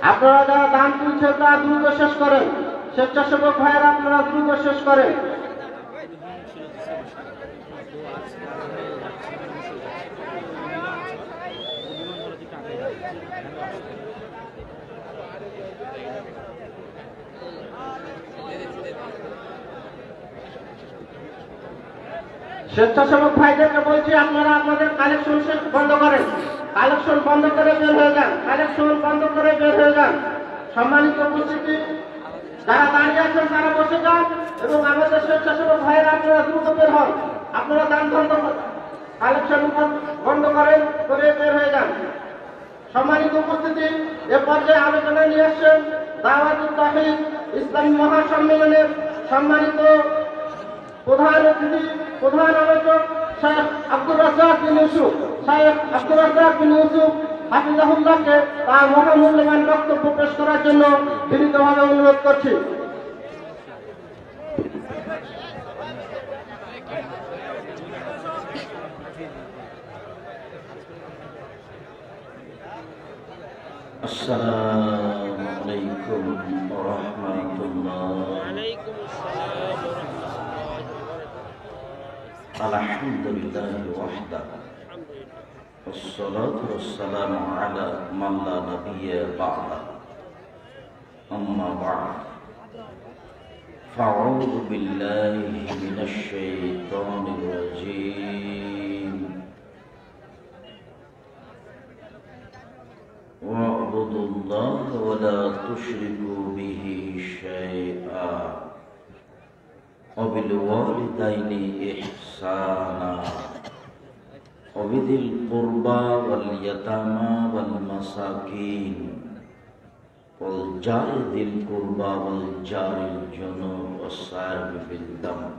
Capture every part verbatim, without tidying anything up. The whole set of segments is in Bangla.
আপনারা যারা দান তুলছেন তারা দ্রুত শেষ করেন। স্বেচ্ছাসেবক ভাইয়েরা আপনারা দ্রুত শেষ করেন। স্বেচ্ছাসেবক ভাইদেরকে বলছি আপনারা আপনাদের কালেকশন বন্ধ করেন। কালেকশন বন্ধ করে বের হয়ে যান। কালেকশন বন্ধ করে বের হয়ে যান। সম্মানিত উপস্থিতি, যারা দাঁড়িয়ে আছেন তারা বসে যান এবং আমাদের স্বেচ্ছাসেবক ভাইয়েরা আপনারা দ্রুত বের হন। আপনারা দান বন্ধ কালেকশন বন্ধ করেন করে বের হয়ে যান। সম্মানিত উপস্থিতি, এ পর্যায়ে আলোচনায় নিয়ে আসছেন দাওয়াতুত তাওহীদ ইসলামী মহাসম্মেলনের সম্মানিত প্রধান অতিথি, প্রধান আলোচক শেখ আব্দুর রাজ্জাক বিন ইউসুফ। শেখ আব্দুর রাজ্জাক বিন ইউসুফ হাফিজাহুল্লাহকে তার মহামূল্যবান বক্তব্য পেশ করার জন্য বিনীতভাবে অনুরোধ করছি। আসসালামু আলাইকুম ওয়া রাহমাতুল্লাহ। ওয়ালাইকুম আসসালাম ওয়া রাহমাতুল্লাহ। আলহামদুলিল্লাহি ওয়াহদাহু والصلاة والسلام على من لا نبي بعده أما بعد فأعوذ بالله من الشيطان الرجيم واعبدوا الله ولا تشركوا به شيئا وبالوالدين إحسانا وبذي القربى واليتامى والمساكين والجار ذي القربى والجار الجنوب والصاحب بالذنب.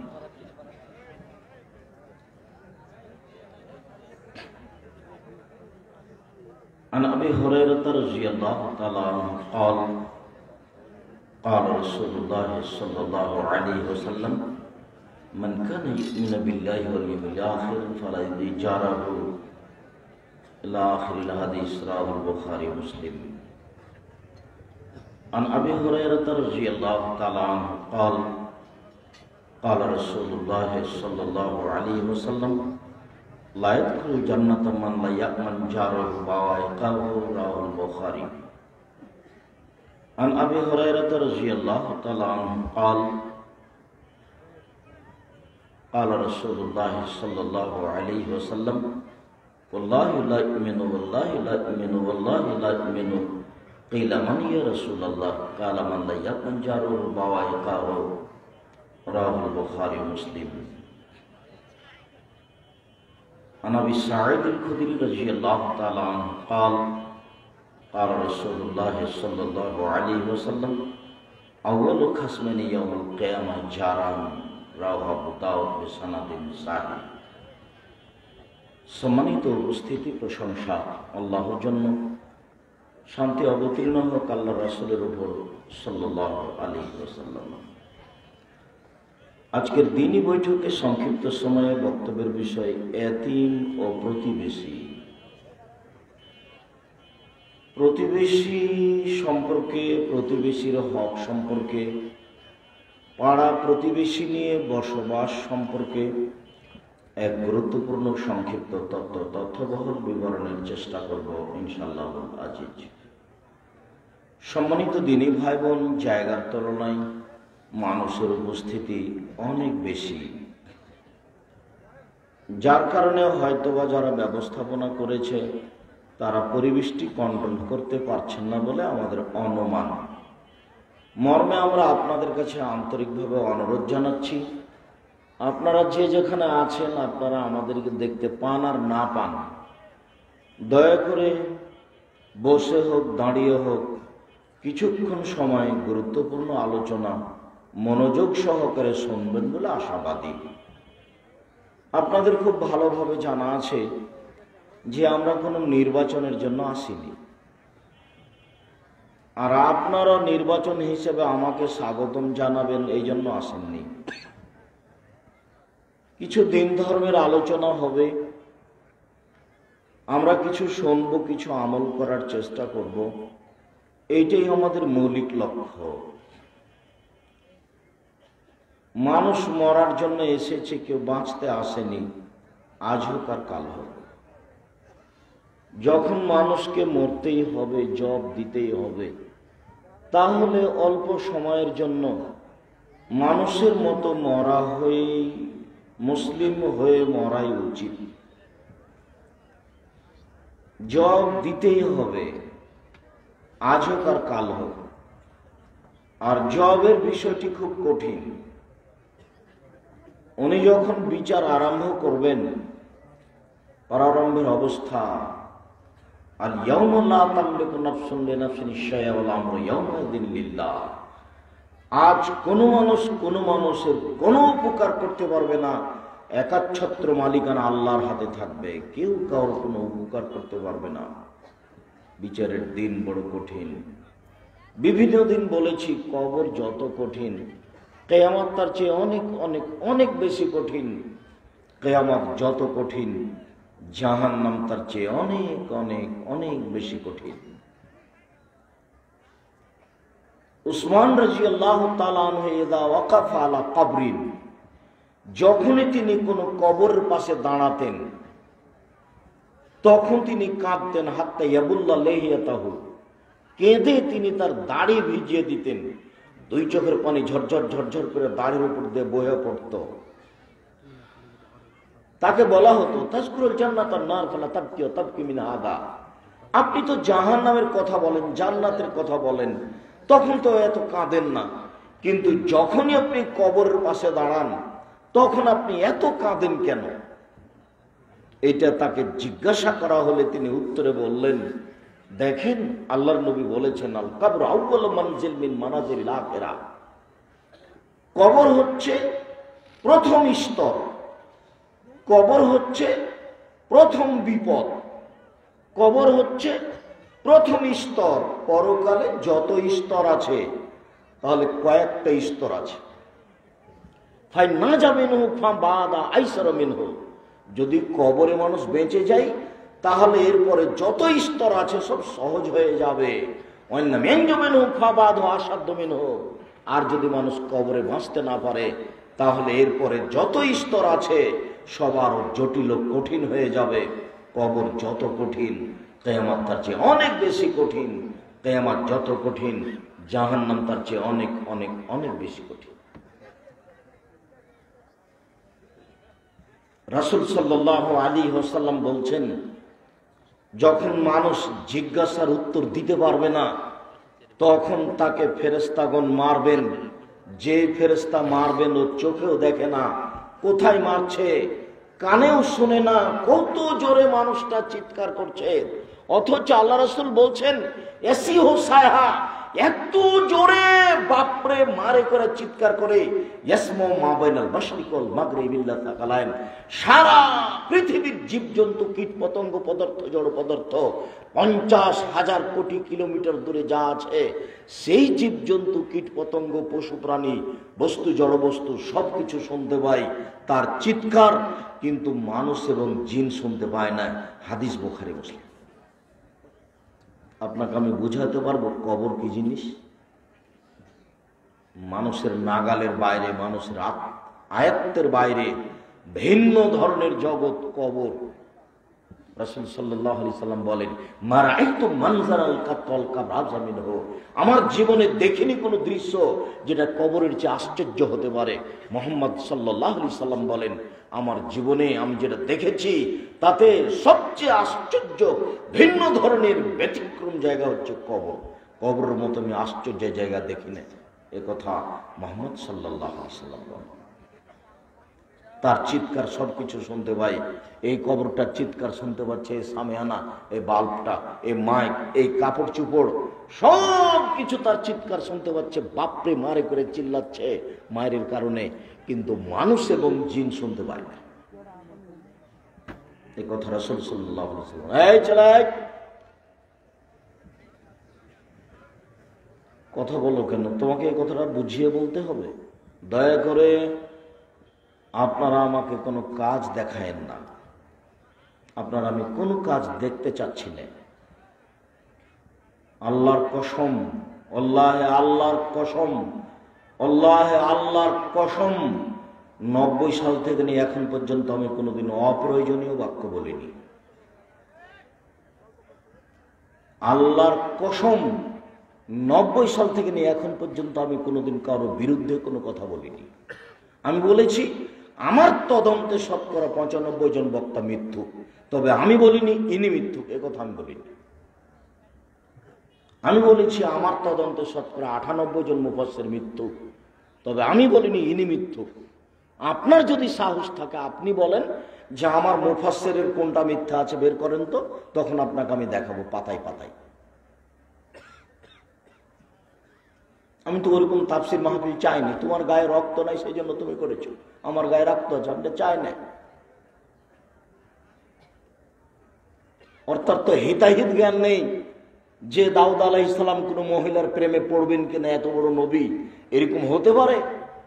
عن أبي هريرة رضي الله تعالى عنه قال قال رسول الله صلى الله عليه وسلم من كان يؤمن بالله واليوم الآخر فلا يجاره إلى آخر الحديث رواه البخاري ومسلم. عن أبي هريرة رضي الله تعالى عنه قال قال رسول الله صلى الله عليه وسلم لا يدخل الجنة من لا يأمن جاره بوائقه رواه البخاري. عن أبي هريرة رضي الله تعالى عنه قال قال رسول الله صلى الله عليه وسلم والله لا يؤمن والله لا يؤمن والله لا يؤمن. قيل من يا رسول الله؟ قال من لا يأمن جاره بوائقه رواه البخاري ومسلم. عن أبي سعيد الخدري رضي الله تعالى عنه قال قال رسول الله صلى الله عليه وسلم أول خصمين يوم القيامة جاران রাওয়াহু আবু দাউদ বিসনাদিন সাহিহ। সম্মানিত উপস্থিতি, প্রশংসা আল্লাহর জন্য, শান্তি অবতীর্ণ হোক আল্লাহর রাসূলের উপর সাল্লাল্লাহু আলাইহি ওয়াসাল্লাম। আজকের দিনী বৈঠকে সংক্ষিপ্ত সময়ে বক্তব্যের বিষয় এতিম ও প্রতিবেশী। প্রতিবেশী সম্পর্কে, প্রতিবেশীর হক সম্পর্কে, পাড়া প্রতিবেশী নিয়ে বসবাস সম্পর্কে এক গুরুত্বপূর্ণ সংক্ষিপ্ত তথ্য তথ্যবহুল বিবরণের চেষ্টা করব ইনশাআল্লাহ আজিজ। সম্মানিত দিনী ভাই বোন, জায়গার তুলনায় মানুষের উপস্থিতি অনেক বেশি, যার কারণে হয়তোবা যারা ব্যবস্থাপনা করেছে তারা পরিবেশটি কন্ট্রোল করতে পারছেন না বলে আমাদের অনুমান। মর্মে আমরা আপনাদের কাছে আন্তরিকভাবে অনুরোধ জানাচ্ছি, আপনারা যে যেখানে আছেন, আপনারা আমাদেরকে দেখতে পান আর না পান, দয়া করে বসে হোক দাঁড়িয়ে হোক কিছুক্ষণ সময় গুরুত্বপূর্ণ আলোচনা মনোযোগ সহকারে শুনবেন বলে আশাবাদী। আপনাদের খুব ভালোভাবে জানা আছে যে আমরা কোনো নির্বাচনের জন্য আসিনি, আর আপনারা নির্বাচন হিসেবে আমাকে স্বাগতম জানাবেন এই জন্য আসেননি। কিছু দিন ধর্মের আলোচনা হবে, আমরা কিছু শুনবো, কিছু আমল করার চেষ্টা করব। এইটাই আমাদের মৌলিক লক্ষ্য। মানুষ মরার জন্য এসেছে, কেউ বাঁচতে আসেনি, আজ হোক আর কাল হোক। যখন মানুষকে মরতেই হবে, জব দিতেই হবে, তাহলে অল্প সময়ের জন্য মানুষের মতো মরা হয়ে, মুসলিম হয়ে মরাই উচিত। জব দিতেই হবে, আজ হোক আর কাল হোক। আর জবের বিষয়টি খুব কঠিন। উনি যখন বিচার আরম্ভ করবেন, প্রারম্ভের অবস্থা, আর ইয়াউমা লা তামলিকু নাফসুন লিনাফসিন শাইআ ওয়াল আমরু ইয়াউমাইযিন লিল্লাহ। আজ কোনো মানুষ কোনো মানুষের কোনো উপকার করতে পারবে না, একাচ্ছত্র মালিকানা আল্লাহর হাতে থাকবে, কেউ কারোর কোনো উপকার করতে পারবে না। বিচারের দিন বড় কঠিন। বিভিন্ন দিন বলেছি, কবর যত কঠিন, কিয়ামত তার চেয়ে অনেক অনেক অনেক বেশি কঠিন। কিয়ামত যত কঠিন, জাহান্নাম তার চেয়ে অনেক অনেক অনেক বেশি কঠিন। উসমান রাদিয়াল্লাহু তাআলা আনহু ইযা ওয়াকাফা আলা কবরিন, যখনই তিনি কোনো কবরের পাশে দাঁড়াতেন তখন তিনি কাঁদতেন, হাত্তা ইয়াবুল্লা লিহিয়াতাহু, কেঁদে তিনি তার দাড়ি ভিজিয়ে দিতেন। দুই চোখের পানি ঝরঝর ঝরঝর করে দাড়ির উপর দিয়ে বয়ে পড়ত। তাকে বলা হতো তাজকুরুল জান্নাত ওয়ান নার ফালা তাবকি ওয়া তাবকি মিন হাদা, আপনি তো জাহান্নামের কথা বলেন, জান্নাতের কথা বলেন, তখন তো এত কাঁদেন না, কিন্তু যখনই আপনি কবরের পাশে দাঁড়ান তখন আপনি এত কাঁদেন কেন? এটা তাকে জিজ্ঞাসা করা হলে তিনি উত্তরে বললেন, দেখেন আল্লাহর নবী বলেছেন, আল কবর আউয়ালু মানজিল মিন মানাজিলিল আখিরাহ, কবর হচ্ছে প্রথম স্তর, কবর হচ্ছে প্রথম বিপদ, কবর হচ্ছে প্রথম স্তর। পরকালে যত স্তর আছে তাহলে কয়েকটা স্তর আছে। ফাই না যাবেন ফা বাদা আইসার মিনহু, যদি কবরে মানুষ বেঁচে যায় তাহলে এরপরে যত স্তর আছে সব সহজ হয়ে যাবে। আর যদি মানুষ কবরে বাঁচতে না পারে তাহলে এরপরে যত স্তর আছে সব আরো জটিল কঠিন হয়ে যাবে। কবর যত কঠিন, কিয়ামত তার চেয়ে অনেক বেশি কঠিন। কিয়ামত যত কঠিন, জাহান্নাম তার চেয়ে অনেক অনেক অনেক বেশি কঠিন। রাসূল সাল্লাল্লাহু আলাইহি ওয়াসাল্লাম বলছেন, যখন মানুষ জিজ্ঞাসার উত্তর দিতে পারবে না তখন তাকে ফেরেশতাগণ মারবেন। যে ফেরেশতা মারবেন ও চোখেও দেখে না, কোথায় মারছে কানেও শুনে না, কত জোরে মানুষটা চিৎকার করছে, অথচ আল্লাহ রাসূল বলছেন এসি হো সায়হা, এত জোরে বাপরে মারে করে চিৎকার করে, ইয়াসমু মা বাইনাল মাশরিক ওয়াল মাগরিব ইল্লা সাকালাইন, সারা পৃথিবীর জীবজন্তু কীট পতঙ্গ পদার্থ জড় পদার্থ পঞ্চাশ হাজার কোটি কিলোমিটার দূরে যা আছে সেই জীবজন্তু কীট পতঙ্গ পশু প্রাণী বস্তু জড় বস্তু সবকিছু শুনতে পায় তার চিৎকার, কিন্তু মানুষ এবং জিন শুনতে পায় না। হাদিস বুখারী মুসলিম। আপনাকে আমি বুঝাতে পারবো কবর কি জিনিস। মানুষের নাগালের বাইরে, মানুষের আয়ত্তের বাইরে ভিন্ন ধরনের জগৎ কবর। রাসূল সাল্লাল্লাহু আলাইহি সাল্লাম বলেন, মা রাআইতু মানজারাল কাতল কাবরাজা মিনহু, আমার জীবনে দেখিনি কোনো দৃশ্য যেটা কবরের চেয়ে আশ্চর্য হতে পারে। মুহাম্মদ সাল্লাল্লাহু আলাইহি সাল্লাম বলেন, আমার জীবনে আমি যেটা দেখেছি তাতে সবচেয়ে আশ্চর্য ভিন্ন ধরনের ব্যতিক্রম জায়গা হচ্ছে কবর। কবরের মতো আমি আশ্চর্যের জায়গা দেখি না, এ কথা মুহাম্মদ সাল্লাল্লাহু আলাইহি সাল্লাম বলেন। তার চিৎকার সবকিছু শুনতে পাই। এই কবরটার চিৎকার শুনতে পাচ্ছে, এই সামিয়ানা, এই বাল্বটা, এই মাইক, এই কাপড় চুপড় সব কিছু তার চিৎকার শুনতে পাচ্ছে। বাপরে মারে করে চিল্লাচ্ছে মায়ের কারণে, কিন্তু মানুষ এবং জিন শুনতে পায় না। এই কথা রাসূল সাল্লাল্লাহু আলাইহি ওয়াসাল্লাম। এই চালাই কথা বলো কেন? তোমাকে এই কথাটা বুঝিয়ে বলতে হবে? দয়া করে আপনারা আমাকে কোনো কাজ দেখায়েন না, আপনারা আমি কোনো কাজ দেখতে চাচ্ছি না। আল্লাহর কসম, আল্লাহে আল্লাহর কসম, আল্লাহে আল্লাহর কসম, নব্বই সাল থেকে নিয়ে এখন পর্যন্ত আমি কোনোদিন অপ্রয়োজনীয় বাক্য বলিনি। আল্লাহর কসম, নব্বই সাল থেকে নিয়ে এখন পর্যন্ত আমি কোনোদিন কারোর বিরুদ্ধে কোনো কথা বলিনি। আমি বলেছি আমার তদন্তে শতকরা পঁচানব্বই জন বক্তা মিথ্যুক, তবে আমি বলিনি ইনি মিথ্যুক, এ কথা আমি বলিনি। আমি বলেছি আমার তদন্তে শতকরা আটানব্বই জন মুফাসসির মিথ্যুক, তবে আমি বলিনি ইনি মিথ্যুক। আপনার যদি সাহস থাকে আপনি বলেন যে আমার মুফাসসিরের কোনটা মিথ্যা আছে বের করেন তো, তখন আপনাকে আমি দেখাবো পাতায় পাতায়। আমি তো ওরকম তাফসির মাহফিল চাইনি, তোমার গায়ে রক্ত নাই সেই জন্য তুমি করেছো, আমার গায়ে রক্ত আছে আমি চাই না। অর্থাৎ তো হিতাহিত জ্ঞান নেই যে দাউদ আলাইহিস সালাম কোন মহিলার প্রেমে পড়বেন কিনা, এত বড় নবী এরকম হতে পারে?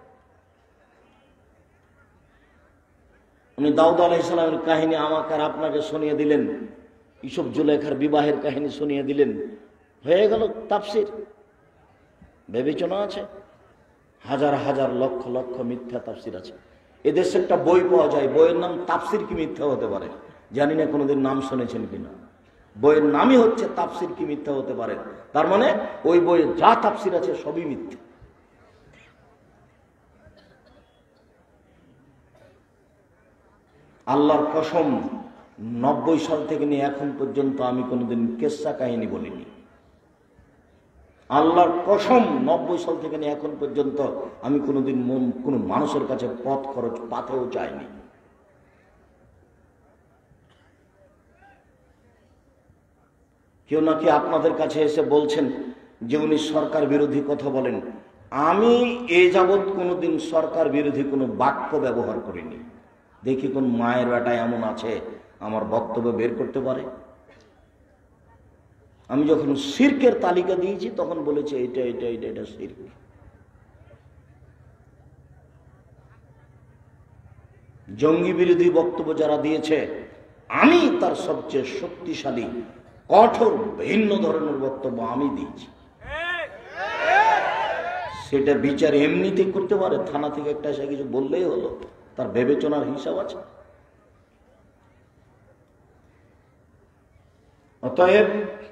উনি দাউদ আলাইহিস সালামের কাহিনী আমাকে আর আপনাকে শুনিয়ে দিলেন, ইসব জুলেখার বিবাহের কাহিনী শুনিয়ে দিলেন, হয়ে গেল তাফসির। বিবেচনা আছে? হাজার হাজার লক্ষ লক্ষ মিথ্যা তাফসির আছে। এদেশে একটা বই পাওয়া যায়, বইয়ের নাম তাফসির কি মিথ্যা হতে পারে, জানি না কোনোদিন নাম শুনেছেন কিনা। বইয়ের নামই হচ্ছে তাফসির কি মিথ্যা হতে পারে, তার মানে ওই বইয়ে যা তাফসির আছে সবই মিথ্যা। আল্লাহর কসম, নব্বই সাল থেকে নিয়ে এখন পর্যন্ত আমি কোনোদিন কেসা কাহিনী বলিনি। আল্লাহর কসম, নব্বই সাল থেকে নিয়ে এখন পর্যন্ত আমি কোনোদিন কোনো মানুষের কাছে পথ খরচ পাতেও চাইনি। কেউ নাকি আপনাদের কাছে এসে বলছেন যে উনি সরকার বিরোধী কথা বলেন। আমি এ যাবৎ কোনোদিন সরকার বিরোধী কোনো বাক্য ব্যবহার করিনি। দেখি কোন মায়ের বেটা এমন আছে আমার বক্তব্য বের করতে পারে। আমি যখন শিরকের তালিকা দিয়েছি তখন বলেছে এটা এটা এটা এটা শিরক। জঙ্গি বিরোধী বক্তব্য যারা দিয়েছে আমি তার সবচেয়ে শক্তিশালী কঠোর ভিন্ন ধরনের বক্তব্য আমি দিয়েছি। সেটা বিচার এমনিতেই করতে পারে, থানা থেকে একটা এসে কিছু বললেই হলো, তার বিবেচনার হিসাব আছে। অতএব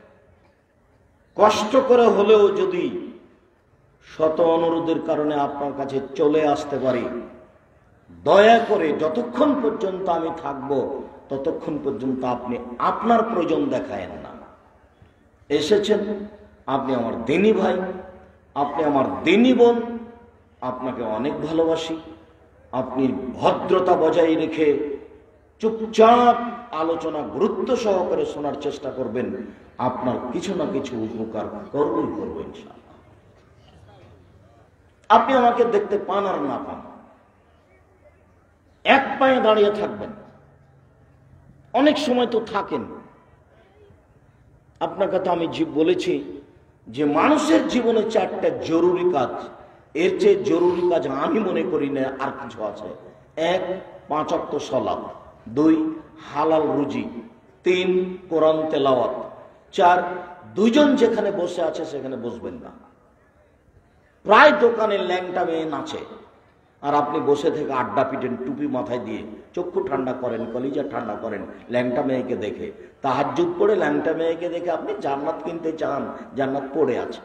কষ্ট করে হলেও যদি শত অনুরোধের কারণে আপনার কাছে চলে আসতে পারি, দয়া করে যতক্ষণ পর্যন্ত আমি থাকব ততক্ষণ পর্যন্ত আপনি আপনার প্রয়োজন দেখায়েন না। এসেছেন, আপনি আমার দিনী ভাই, আপনি আমার দিনী বোন, আপনাকে অনেক ভালোবাসি। আপনি ভদ্রতা বজায় রেখে চুপচাপ আলোচনা গুরুত্ব সহকারে শোনার চেষ্টা করবেন, আপনার কিছু না কিছু উপকার করবেই করবেন। আপনি আমাকে দেখতে পান আর না পান, এক পায়ে দাঁড়িয়ে থাকবেন। অনেক সময় তো থাকেন। আপনাকে তো আমি বলেছি যে মানুষের জীবনে চারটা জরুরি কাজ, এর চেয়ে জরুরি কাজ আমি মনে করি না আর কিছু আছে। এক, পাঁচ ওয়াক্ত সালাত। দুই, হালাল রুজি। তিন, কোরআন তেলাওয়াত। চার, দুইজন যেখানে বসে আছে সেখানে বসবেন না। প্রায় দোকানে ল্যাংটা মেয়ে নাচে আর আপনি বসে থেকে আড্ডা পিটেন টুপি মাথায় দিয়ে, চক্ষু ঠান্ডা করেন, কলিজা ঠান্ডা করেন ল্যাংটা মেয়েকে দেখে। তাহাজ্জুদ পড়ে ল্যাংটা মেয়েকে দেখে আপনি জান্নাত কিনতে চান, জান্নাত পড়ে আছে।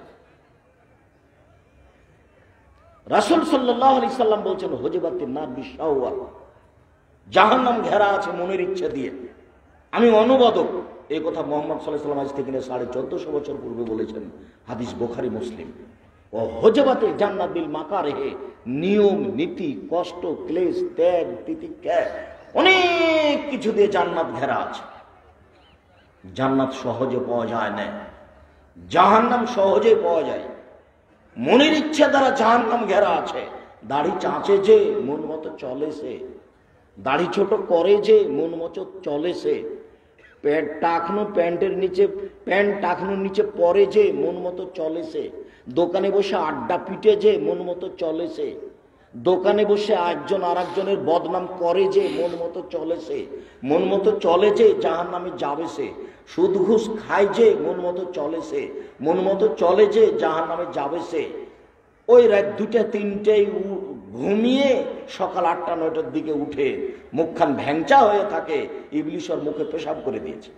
রাসূল সাল্লাল্লাহু আলাইহি সাল্লাম বলছেন হুজবাতিন নার বিশাওয়া, জাহান্নাম ঘেরা আছে মনের ইচ্ছা দিয়ে। আমি অনুবাদক, এই কথা মুহাম্মদ সাল্লাল্লাহু আলাইহি সাল্লাম আজ থেকে সাড়ে চোদ্দশো বছর পূর্বে বলেছেন, হাদিস বুখারী মুসলিম। ও হুজবাতে জান্নাত বিল মাকারিহি, নিয়ম নীতি কষ্ট ক্লেশ ত্যাগ তিতিক্ষা অনেক কিছু দিয়ে জান্নাত ঘেরা আছে। জান্নাত সহজে পাওয়া যায় না, জাহান্নাম সহজে পাওয়া যায়। মনের ইচ্ছা দ্বারা জাহান্নাম ঘেরা আছে। দাড়ি চাঁচে যে মন মতো চলে সে, দাড়ি ছোট করে যে মন মতো চলে সে, প্যান্ট টাকনো প্যান্টের নিচে প্যান্ট টাকনোর নিচে পরে যে মন মতো চলে সে, দোকানে বসে আড্ডা পিটে যে মন মতো চলে সে, দোকানে বসে একজন আর একজনের বদনাম করে যে, মন মতো চলে সে, মন মতো চলে যে জাহান্নামে যাবে সে। সুদ ঘুষ খায় যে, মন মতো চলে সে, মন মতো চলে যে জাহান্নামে যাবে সে। ওই রাত দুটা তিনটেই ঘুমিয়ে সকাল আটটা নয়টার দিকে উঠে মুখখান ভ্যাংচা হয়ে থাকে, ইবলিশর মুখে পেশাব করে দিয়েছে।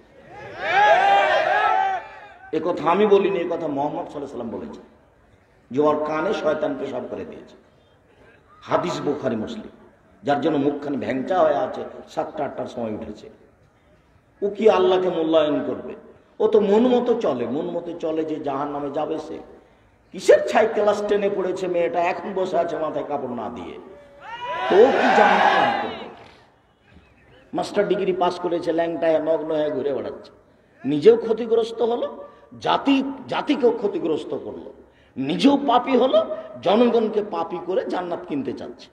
এ কথা আমি বলিনি, এ কথা মোহাম্মদ সাল্লাল্লাহু আলাইহি ওয়াসাল্লাম বলেছে যে ওর কানে শয়তান পেশাব করে দিয়েছে। হাদিস বুখারী মুসলিম। যার জন্য মুখখান ভ্যাংচা হয়ে আছে, সাতটা আটটার সময় উঠেছে। ও কি আল্লাহকে মূল্যায়ন করবে? ও তো মন মতো চলে, মন মতো চলে যে জাহান্নামে যাবে সে। কিসের ছাই ক্লাস টেনে পড়েছে মেয়েটা, এখন বসে আছে মাথায় কাপড় না দিয়ে, তো কি জাহান্নামে করবে? মাস্টার ডিগ্রি পাস করেছে, ল্যাংটায় নগ্ন হয়ে ঘুরে বেড়াচ্ছে, নিজেও ক্ষতিগ্রস্ত হলো, জাতি জাতিকেও ক্ষতিগ্রস্ত করলো, নিজেও পাপী হলো, জনগণকে পাপী করে জান্নাত কিনতে চাচ্ছে।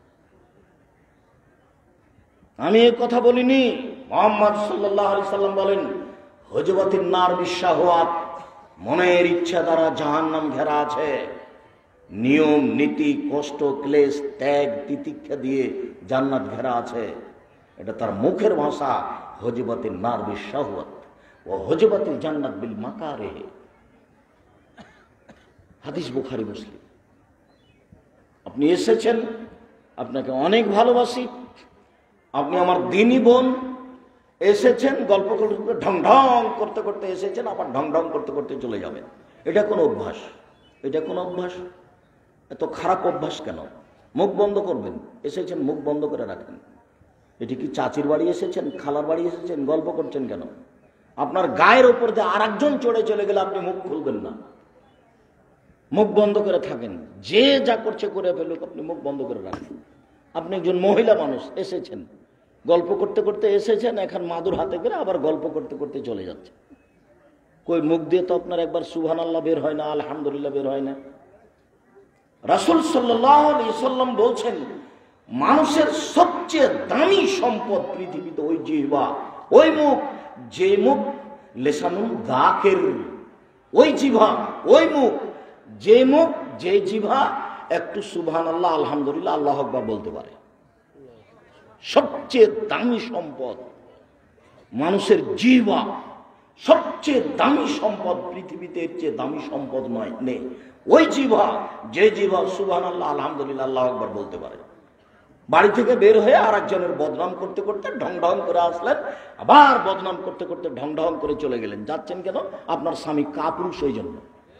আমি এই কথা বলিনি, মুহাম্মদ সাল্লাল্লাহু আলাইহি সাল্লাম বলেন, হুজবাতিন নার বিশাহওয়াত, মনের ইচ্ছা দ্বারা জাহান্নাম ঘেরা আছে। নিয়ম নীতি কষ্ট ক্লেশ ত্যাগ তিতিক্ষা দিয়ে জান্নাত ঘেরা আছে। এটা তার মুখের ভাষা। হুজবাতিন নার বিশাহওয়াত ও হুজবাতিল জান্নাত বিল মাকারিহ। হাদিস বুখারী মুসলিম। আপনি এসেছেন, আপনাকে অনেক ভালোবাসি, আপনি আমার দিনী বোন। এসেছেন গল্প করতে ঢং ঢং করতে করতে এসেছেন, আবার ঢং ঢং করতে করতে চলে যাবেন। এটা কোন অভ্যাস? এটা কোন অভ্যাস? এত খারাপ অভ্যাস কেন? মুখ বন্ধ করবেন, এসেছেন মুখ বন্ধ করে রাখেন। এটি কি চাচির বাড়ি এসেছেন, খালার বাড়ি এসেছেন? গল্প করছেন কেন? আপনার গায়ের ওপর দিয়ে আর একজন চড়ে চলে গেলে আপনি মুখ খুলবেন না, মুখ বন্ধ করে থাকেন। যে যা করছে করে ফেলুক, আপনি মুখ বন্ধ করে রাখেন। আপনি একজন মহিলা মানুষ, এসেছেন গল্প করতে করতে এসেছেন, এখন মাদুর হাতে করে আবার গল্প করতে করতে চলে যাচ্ছে। কই মুখ দিয়ে তো আপনার একবার সুবহানাল্লাহ বের হয় না, আলহামদুলিল্লাহ বের হয় না। রাসূল সাল্লাল্লাহু আলাইহি সাল্লাম বলছেন, মানুষের সবচেয়ে দামি সম্পদ পৃথিবীতে ওই জিহ্বা, ওই মুখ, যে মুখ লেসানুল দাকের, ওই জিহ্বা, ওই মুখ, যে মুখ, যে জিহ্বা একটু সুবহানাল্লাহ আলহামদুলিল্লাহ আল্লাহু আকবার বলতে পারে। সবচেয়ে দামি সম্পদ মানুষের জিহ্বা, সবচেয়ে দামি সম্পদ পৃথিবীতে, এর চেয়ে দামি সম্পদ নয় নেই। ওই জিহ্বা, যে জিহ্বা সুবহানাল্লাহ আলহামদুলিল্লাহ আল্লাহু আকবার বলতে পারে। বাড়ি থেকে বের হয়ে আর একজনের বদনাম করতে করতে ঢং ঢং করে আসলেন, আবার বদনাম করতে করতে ঢং ঢং করে চলে গেলেন। যাচ্ছেন কেন? আপনার স্বামী কাপুরুষ, ওই জন্য।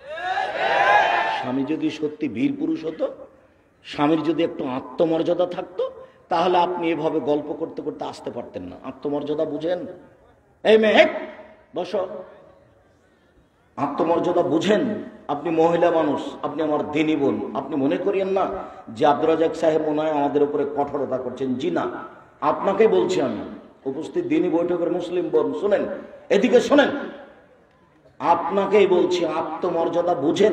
স্বামী যদি সত্যি বীর পুরুষ হতো, স্বামীর যদি একটু আত্মমর্যাদা থাকতো, তাহলে আপনি এভাবে গল্প করতে করতে আসতে পারতেন না। আত্মমর্যাদা বুঝেন? এই মেয়ে বসো, আত্মমর্যাদা বুঝেন? আপনি মহিলা মানুষ, আপনি আমার দিনী বোন। আপনি মনে করিয়েন না যে আব্দুর রাজ্জাক সাহেব মনে হয় আমাদের উপরে কঠোরতা করছেন। জি না, আপনাকে বলছি আমি, উপস্থিত দিনী বৈঠকের মুসলিম বোন, শুনেন, এদিকে শোনেন, আপনাকেই বলছি, আত্মমর্যাদা বুঝেন?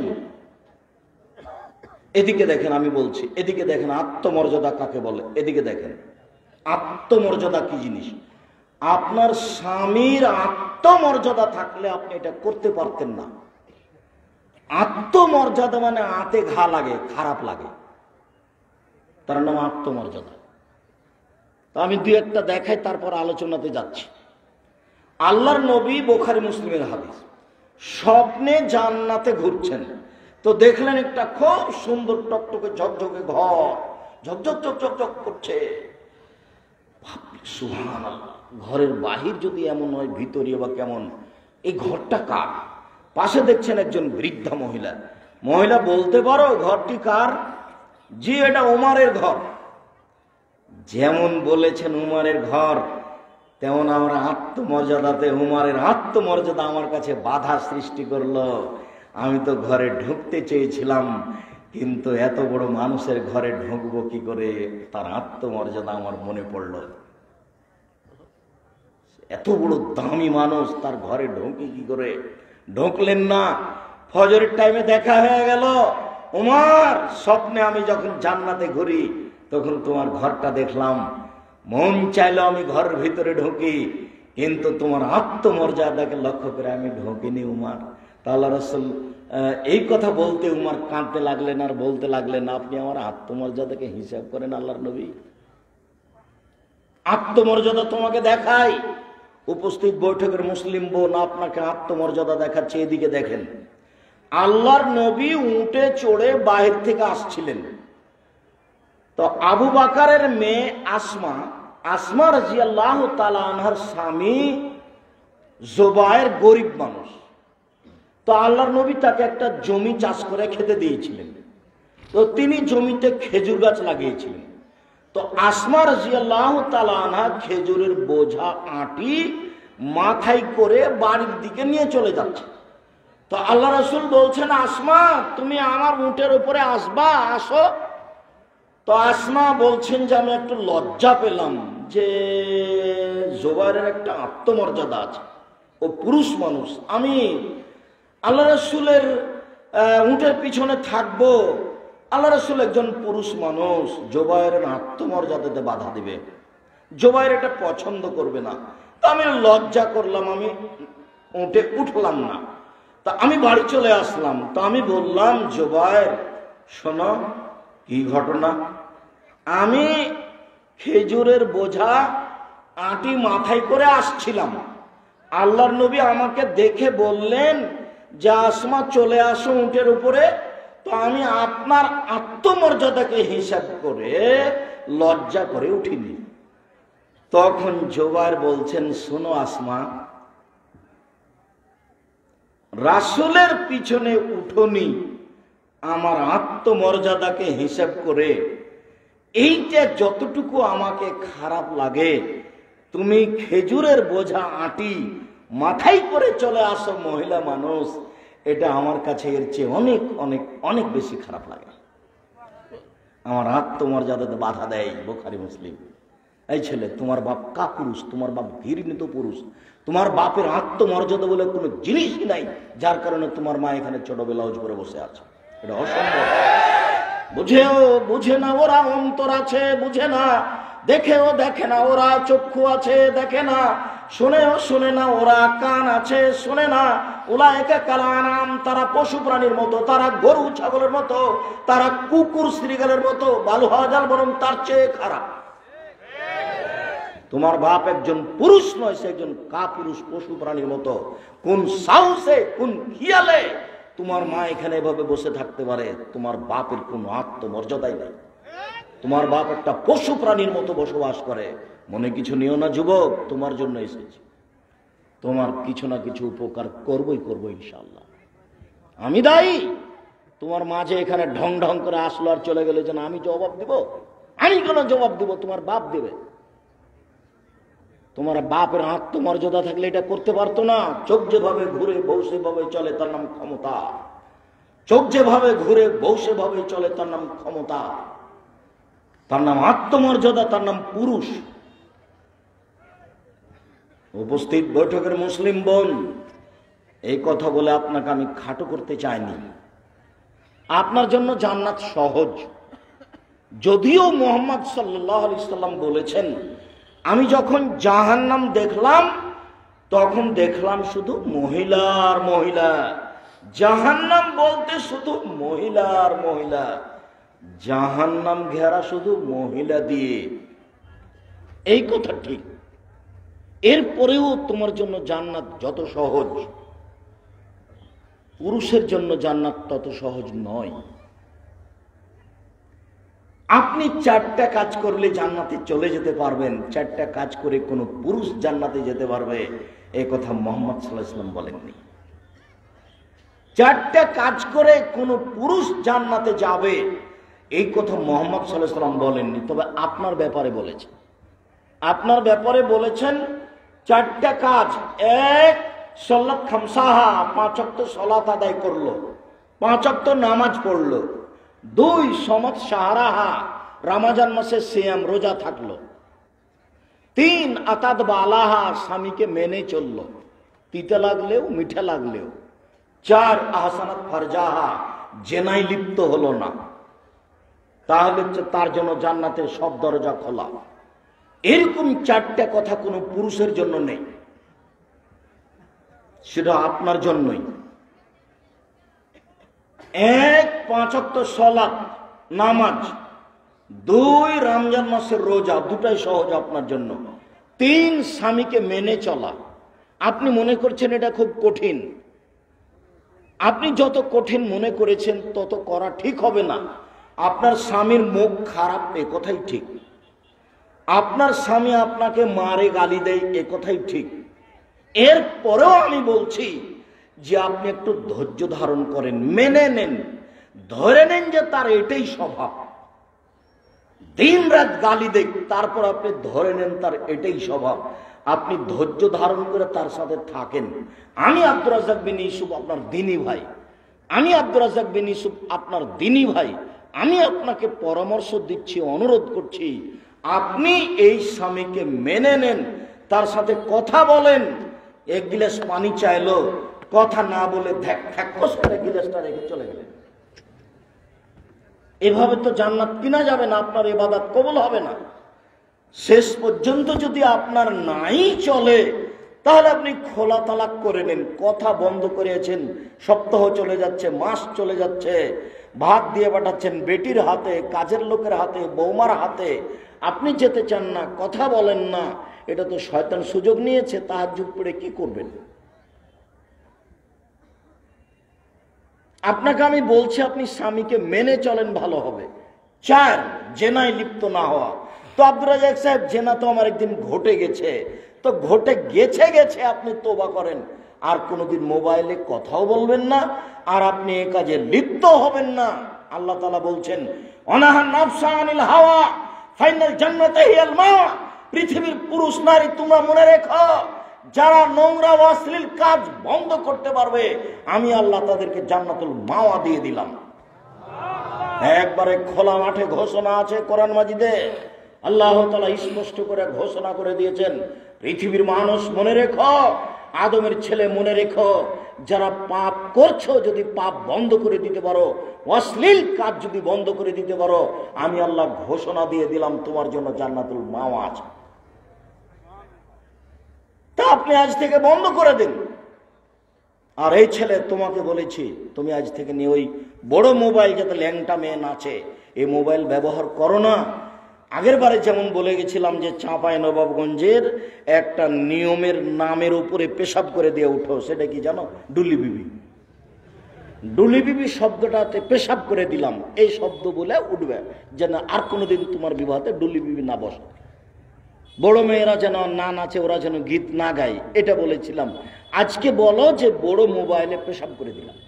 এদিকে দেখেন, আমি বলছি, এদিকে দেখেন, আত্মমর্যাদা কাকে বলে? এদিকে দেখেন, আত্মমর্যাদা কি জিনিস। আপনার স্বামীর আত্মমর্যাদা থাকলে আপনি এটা করতে পারতেন না। আত্মমর্যাদা মানে আতে ঘা লাগে, খারাপ লাগে, তার নাম আত্মমর্যাদা। তো আমি দুই একটা দেখাই, তারপর আলোচনাতে যাচ্ছি। আল্লাহর নবী, বুখারী মুসলিমের হাদিস, স্বপ্নে জান্নাতে ঘুরছেন, তো দেখলেন একটা খুব সুন্দর টকটকে ঝকঝকে ঘর, ঝকঝক ঝকঝক ঝক করছে। সুবহানাল্লাহ, ঘরের বাহির যদি এমন হয়, ভিতরিয়া বা কেমন, এই ঘরটা কার? পাশে দেখছেন একজন বৃদ্ধা মহিলা। মহিলা বলতে পারো ঘরটি কার? জি, এটা উমারের ঘর। যেমন বলেছেন উমারের ঘর, তেমন আমার আত্মমর্যাদাতে উমারের আত্মমর্যাদা আমার কাছে বাধা সৃষ্টি করলো। আমি তো ঘরে ঢুকতে চেয়েছিলাম, কিন্তু এত বড় মানুষের ঘরে ঢুকবো কি করে? তার আত্মমর্যাদা আমার মনে পড়লো। এত বড় দামি মানুষ, তার ঘরে ঢুকি কি করে? ঢুকলেন না। ফজরের টাইমে দেখা হয়ে গেল। উমার, স্বপ্নে আমি যখন জান্নাতে ঘুরি তখন তোমার ঘরটা দেখলাম, মন চাইলো আমি ঘরের ভিতরে ঢুকি, কিন্তু তোমার আত্মমর্যাদাকে লক্ষ্য করে আমি ঢুকিনি উমার। তাহলে রাসূল এই কথা বলতে উমর কাঁদতে লাগলেন আর বলতে লাগলেন, আপনি আমার আত্মমর্যাদাকে হিসাব করেন আল্লাহর নবী? আত্মমর্যাদা তোমাকে দেখাই। উপস্থিত বৈঠকের মুসলিম বোন আপনাকে আত্মমর্যাদা দেখাচ্ছে, এদিকে দেখেন। আল্লাহর নবী উটে চড়ে বাহির থেকে আসছিলেন, তো আবু বকরের মেয়ে আসমা, আসমা রাদিয়াল্লাহু তাআলা আনহার স্বামী জুবায়ের গরিব মানুষ, তো আল্লাহর নবী তাকে একটা জমি চাষ করে খেতে দিয়েছিলেন। তো তিনি জমিতে খেজুর গাছ লাগিয়েছিলেন। তো আসমা রাদিয়াল্লাহু তাআলা আনহা খেজুরের বোঝা আঁটি মাথায় করে বাড়ির দিকে নিয়ে চলে যাচ্ছে। তো আল্লাহ রাসূল বলছেন, আসমা তুমি আমার উটের উপরে আসবা, আসো। তো আসমা বলছেন যে আমি একটু লজ্জা পেলাম যে জুবায়েরের একটা আত্মমর্যাদা আছে, ও পুরুষ মানুষ, আমি আল্লাহ রাসূলের উটের পিছনে থাকবো, আল্লাহ রাসূল একজন পুরুষ মানুষ, জুবায়েরের আত্মমর্যাদাতে বাধা দিবে, জুবায়ের এটা পছন্দ করবে না। তো আমি লজ্জা করলাম, আমি উঠে উঠলাম না। তা আমি বাড়ি চলে আসলাম। তো আমি বললাম, জুবায়ের শোনো, কি ঘটনা? আমি খেজুরের বোঝা আঁটি মাথায় করে আসছিলাম, আল্লাহর নবী আমাকে দেখে বললেন যে আসমা চলে আসো উটের উপরে। তো আমি আপনার আত্মমর্যাদাকে হিসাব করে লজ্জা করে উঠিনি। তখন জুবায়ের বলছেন, শোনো আসমা, রাসূলের পিছনে উঠোনি আমার আত্মমর্যাদাকে হিসাব করে, এইটা যতটুকু আমাকে খারাপ লাগে, তুমি খেজুরের বোঝা আঁটি মাথায় করে চলে আসো মহিলা মানুষ, এটা আমার কাছে এর চেয়ে অনেক অনেক অনেক বেশি খারাপ লাগে। আমার আত্মমর্যাদাতে বাধা দেয়। বুখারী মুসলিম। এই ছেলে, তোমার বাপ কাপুরুষ, তোমার বাপ ঘৃণিত পুরুষ, তোমার বাপের আত্মমর্যাদা বলে কোনো জিনিসই নাই, যার কারণে তোমার মা এখানে ছোট ব্লাউজ পরে বসে আছে। এটা অসম্ভব। বুঝেও বুঝে না, ওরা অন্তর আছে বুঝে না, দেখেও দেখে না, ওরা চক্ষু আছে দেখে না, শুনেও শুনে না, ওরা কান আছে শোনে না। উলাইকা কালানাম, তারা পশু প্রাণীর মতো, তারা গরু ছাগলের মতো, তারা কুকুর শ্রীগালের মতো, ভালো হওয়া যাল বরং তার চেয়ে খারাপ। তোমার বাপ একজন পুরুষ নয়, সে একজন কাপুরুষ পশু প্রাণীর মতো। কোন সাহসে, কোন খেয়ালে তোমার মা এখানে এভাবে বসে থাকতে পারে? তোমার বাপের কোনো আত্মমর্যাদাই নাই। তোমার বাপ একটা পশু প্রাণীর মতো বসবাস করে। মনে কিছু নিও না যুবক, তোমার জন্য এসেছি, তোমার কিছু না কিছু উপকার করবই করবো ইনশাআল্লাহ। আমি দায়ী। তোমার মাঝে এখানে ঢং ঢং করে আসলো আর চলে গেলে যেন আমি জবাব দিব? আমি কেন জবাব দিব? তোমার বাপ দেবে। তোমার বাপের আত্মমর্যাদা থাকলে এটা করতে পারতো না। চোখ যেভাবে ঘুরে বউ সেভাবে চলে, তার নাম ক্ষমতা। চোখ যেভাবে ঘুরে বউ সেভাবে চলে, তার নাম ক্ষমতা, তার নাম আত্মমর্যাদা, তার নাম পুরুষ। উপস্থিত বৈঠকের মুসলিম বোন, এই কথা বলে আপনাকে আমি খাটো করতে চাইনি। আপনার জন্য জান্নাত সহজ। যদিও মুহাম্মদ সাল্লাল্লাহু আলাইহি সাল্লাম বলেছেন, আমি যখন জাহান্নাম দেখলাম তখন দেখলাম শুধু মহিলার মহিলা। জাহান্নাম বলতে শুধু মহিলার মহিলা, জাহান্নাম ঘেরা শুধু মহিলা দিয়ে। এই কথা ঠিক। এরপরেও তোমার জন্য জান্নাত যত সহজ, পুরুষের জন্য জান্নাত তত সহজ নয়। আপনি চারটা কাজ করলে জান্নাতে চলে যেতে পারবেন, চারটা কাজ করে কোনো পুরুষ জান্নাতে যেতে পারবে এই কথা মুহাম্মদ সাল্লাল্লাহু আলাইহি ওয়াসাল্লাম বলেননি। চারটা কাজ করে কোনো পুরুষ জান্নাতে যাবে এই কথা মুহাম্মদ সাল্লাল্লাহু আলাইহি ওয়াসাল্লাম বলেননি। তবে আপনার ব্যাপারে বলেছেন, আপনার ব্যাপারে বলেছেন চারটা কাজ। এক, সালাত খামসাহা, পাঁচ ওয়াক্ত সালাত আদায় করলো, পাঁচ ওয়াক্ত নামাজ পড়লো। দুই, সমাত সাহারাহা, রমজান মাসে সিয়াম রোজা থাকলো। তিন, আতাদ বালাহা, স্বামীকে মেনে চললো, তিতা লাগলেও মিঠা লাগলেও। চার, আহসানাত ফারজাহা, জেনায় লিপ্ত হলো না। তাহলে তার জন্য জান্নাতের সব দরজা খোলা। এরকম চারটা কথা কোনো পুরুষের জন্য নেই, সেটা আপনার জন্যই। এক পাঁচ ওয়াক্ত সালাত নামাজ, দুই রমজান মাসের রোজা, দুটাই সহজ আপনার জন্য। তিন স্বামীকে মেনে চলা। আপনি মনে করছেন এটা খুব কঠিন, আপনি যত কঠিন মনে করেছেন তত করা ঠিক হবে না। আপনার স্বামীর মুখ খারাপ এ কথাই ঠিক, আপনার স্বামী আপনাকে মারে গালি দেয় এ কথাই ঠিক। এরপরেও আমি বলছি যে আপনি একটু ধৈর্য ধারণ করেন, মেনে নেন, ধরে নেন যে তার এটাই স্বভাব। দিন রাত গালি দেয়, তারপর আপনি ধরে নেন তার এটাই স্বভাব। আপনি ধৈর্য ধারণ করে তার সাথে থাকেন। আমি আব্দুর রাজ্জাক বিন ইউসুফ আপনার দিনী ভাই, আমি আব্দুর রাজ্জাক বিন ইউসুফ আপনার দিনী ভাই। আমি আপনাকে পরামর্শ দিচ্ছি, অনুরোধ করছি, আপনি এই স্বামীকে মেনে নেন, তার সাথে কথা বলেন। এক গিলাস পানি চাইলো, কথা না বলে ধ্যাকস করে গিলাসটা রেখে চলে গেলেন। এভাবে তো জান্নাত কিনা যাবে না, আপনার ইবাদত কবুল হবে না। শেষ পর্যন্ত যদি আপনার নাই চলে, তাহলে আপনি খোলা তালাক করে নেন। কথা বন্ধ করেছেন, সপ্তাহ চলে যাচ্ছে, মাস চলে যাচ্ছে, ভাত দিয়ে পাঠাচ্ছেন বেটির হাতে, কাজের লোকের হাতে, বৌমার হাতে, আপনি যেতে চান না, কথা বলেন না। এটা তো শয়তান সুযোগ নিয়েছে। তাহাজ্জুদ পড়ে কি করবেন? আপনাকে আমি বলছি আপনি স্বামীকে মেনে চলেন, ভালো হবে। চার, জেনায় লিপ্ত না হওয়া। তো আব্দুর রাজ্জাক সাহেব, জেনা তো আমার একদিন ঘটে গেছে, তো ঘটে গেছে গেছে আপনি তওবা করেন, আর কোনোদিন মোবাইলে কথাও বলবেন না, আর আপনি এ কাজে লিপ্ত হবেন না। আল্লাহ তাআলা বলছেন, অনাহা নাফসা আনিল হাওয়া ফাইনাল জান্নাতে হিয়াল মাওয়া। পৃথিবীর পুরুষ নারী তোমরা মনে রেখো, যারা নোংরা অশ্লীল কাজ বন্ধ করতে পারবে, আমি আল্লাহ তাদেরকে জান্নাতুল মাওয়া দিয়ে দিলাম। একবারে খোলা মাঠে ঘোষণা আছে কোরআন মাজিদে। আল্লাহ তাআলা স্পষ্ট করে ঘোষণা করে দিয়েছেন, পৃথিবীর মানুষ মনে রেখো, আদমের ছেলে মনে রেখো, যারা পাপ করছো যদি পাপ বন্ধ করে দিতে পারো, অশ্লীল কাজ যদি বন্ধ করে দিতে পারো, আমি আল্লাহ ঘোষণা দিয়ে দিলাম তোমার জন্য জান্নাতুল মাওয়া আছে। তা আপনি আজ থেকে বন্ধ করে দিন। আর এই ছেলে, তোমাকে বলেছি তুমি আজ থেকে নিয়ে ওই বড় মোবাইল, যাতে ল্যাংটা মেয়ে নাচে, এই মোবাইল ব্যবহার করো না। আগের বারে যেমন বলে গেছিলাম যে চাঁপাই নবাবগঞ্জের একটা নিয়মের নামের উপরে পেশাব করে দিয়ে উঠো, সেটা কি জানো? ডুলি বিবি। ডুলি বিবি শব্দটাতে পেশাব করে দিলাম, এই শব্দ বলে উঠবে, যেন আর কোনোদিন তোমার বিবাহতে ডুলি বিবি না বসে। বড় মেয়েরা যেন না নাচে, ওরা যেন গীত না গায়, এটা বলেছিলাম। আজকে বলো যে বড় মোবাইলে পেশাব করে দিলাম।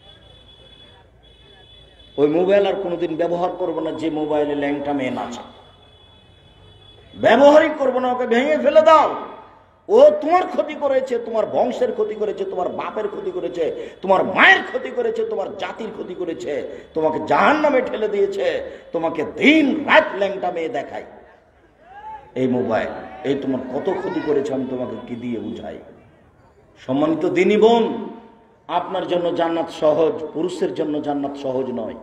ওই মোবাইল আর কোনোদিন ব্যবহার করবো না, যে মোবাইলে ল্যাংটা মেয়ে নাচে ব্যবহারই করবো না, ওকে ভেঙে ফেলে দাও। ও তোমার ক্ষতি করেছে, তোমার বংশের ক্ষতি করেছে, তোমার বাপের ক্ষতি করেছে, তোমার মায়ের ক্ষতি করেছে, তোমার জাতির ক্ষতি করেছে, তোমাকে জাহান্নামে ঠেলে দিয়েছে, তোমাকে দিন রাত ল্যাংটা মেয়ে দেখায় এই মোবাইল। এই তোমার কত ক্ষতি করেছে, আমি তোমাকে কি দিয়ে বুঝাই? সম্মানিত দিনী বোন, আপনার জন্য জান্নাত সহজ, পুরুষের জন্য জান্নাত সহজ নয়।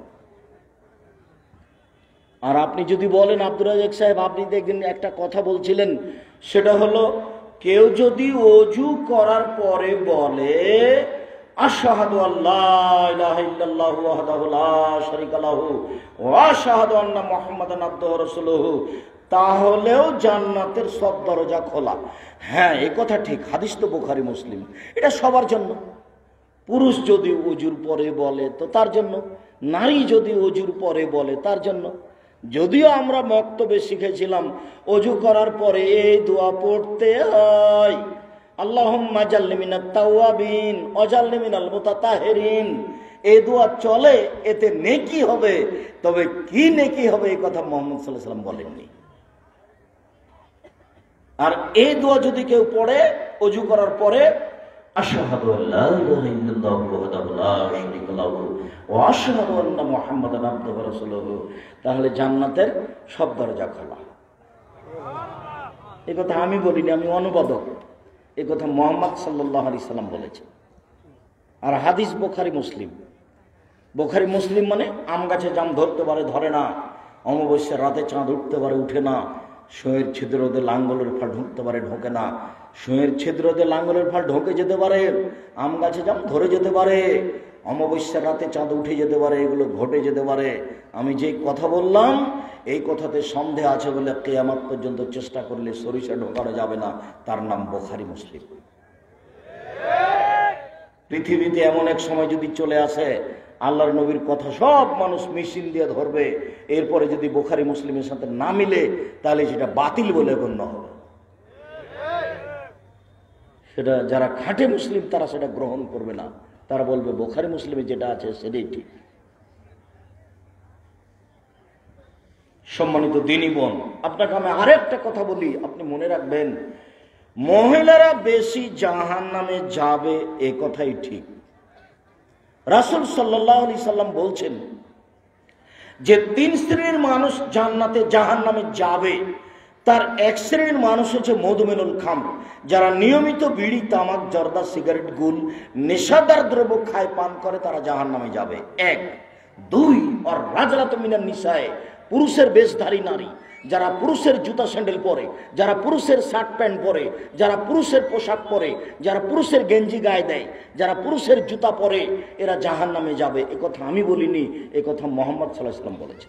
আর আপনি যদি বলেন, আব্দুর রাজ্জাক সাহেব আপনি দেখবেন একটা কথা বলছিলেন, সেটা হলো কেউ যদি ওযু করার পরে বলে আশহাদু আল্লাহ ইলাহা ইল্লাল্লাহু ওয়াহদাহু লা শারীকা লাহু ওয়া আশহাদু আন্না মুহাম্মাদান আবদুহু ওয়া রাসূলুহু, তাহলেও জান্নাতের সব দরজা খোলা। হ্যাঁ, এই কথা ঠিক, হাদিস তো বুখারী মুসলিম, এটা সবার জন্য। পুরুষ যদি ওযুর পরে বলে তো তার জন্য, নারী যদি ওযুর পরে বলে তার জন্য। যদিও আমরা বক্তব্যে শিখেছিলাম ওযু করার পরে এই দোয়া পড়তে হয়, আল্লাহুম্মা জাল্লি মিনাত তাওয়াবিন ওয়াজাল্লি মিনাল মুতাতাহিরিন। এই দোয়া চলে, এতে নেকি হবে। তবে কি নেকি হবে এই কথা মুহাম্মদ সাল্লাল্লাহু আলাইহি ওয়াসাল্লাম বলেননি। আর এই দোয়া যদি কেউ পড়ে ওযু করার পরে, আশহাদু আল্লা ইলাহা ইল্লাল্লাহু ওয়াহদাহু লা শারীকা লাহু ওয়া আশহাদু আন্না মুহাম্মাদান আবদুহু ওয়া রাসূলুহু, তাহলে জান্নাতের সব দরজা খোলা। এই কথা আমি বলিনি, আমি অনুবাদক। এই কথা মুহাম্মদ সাল্লাল্লাহু আলাইহি সাল্লাম বলেছেন। আর হাদিস বুখারী মুসলিম। বুখারী মুসলিম মানে আম গাছে জাম ধরতে পারে, ধরে না। অমাবস্যার রাতে চাঁদ উঠতে পারে, উঠে না। সুঁয়ের ছিদ্রতে লাঙ্গলের ফাল ঢুকতে পারে, ঢোকে না। সুঁয়ের ছিদ্রতে লাঙ্গলের ফাল ঢোকে যেতে পারে, আম গাছে জাম ধরে যেতে পারে। অমাবস্যার রাতে চাঁদ উঠে যেতে পারে, এগুলো ঘটে যেতে পারে। আমি যেই কথা বললাম এই কথাতে সন্দেহ আছে বলে কিয়ামত পর্যন্ত চেষ্টা করলে সরিষা ঢোকানো যাবে না। তার নাম বুখারী মুসলিম। পৃথিবীতে এমন এক সময় যদি চলে আসে আল্লাহর নবীর কথা সব মানুষ মেশিন দিয়ে ধরবে, এরপরে যদি বুখারী মুসলিমের সাথে না মিলে তাহলে সেটা বাতিল বলে গণ্য হবে। সেটা যারা খাঁটে মুসলিম তারা সেটা গ্রহণ করবে না, তারা বলবে বুখারী মুসলিমে যেটা আছে সেটাই ঠিক। সম্মানিত দ্বীনি বোন, আপনাকে আমি আরেকটা কথা বলি, আপনি মনে রাখবেন, মহিলারা বেশি জাহান্নামে যাবে এ কথাই ঠিক। রাসূল সাল্লাল্লাহু আলাইহি সাল্লাম বলছেন যে তিন শ্রেণীর মানুষ জান্নাতে জাহান্নামে যাবে। তার এক শ্রেণীর মানুষ হচ্ছে মধুমেনুল খামর, যারা নিয়মিত বিড়ি, তামাক, জর্দা, সিগারেট, গুল, নেশাদার দ্রব্য খায়, পান করে, তারা জাহান্নামে যাবে। এক। দুই, আর রাজরাত মিনান নিসায়ে, পুরুষের বেশধারী নারী, যারা পুরুষের জুতা স্যান্ডেল পরে, যারা পুরুষের শার্ট প্যান্ট পরে, যারা পুরুষের পোশাক পরে, যারা পুরুষের গেঞ্জি গায়ে দেয়, যারা পুরুষের জুতা পরে, এরা জাহান্নামে যাবে। এ কথা আমি বলিনি, এ কথা মুহাম্মদ সাল্লাল্লাহু আলাইহি ওয়াসাল্লাম বলেছেন।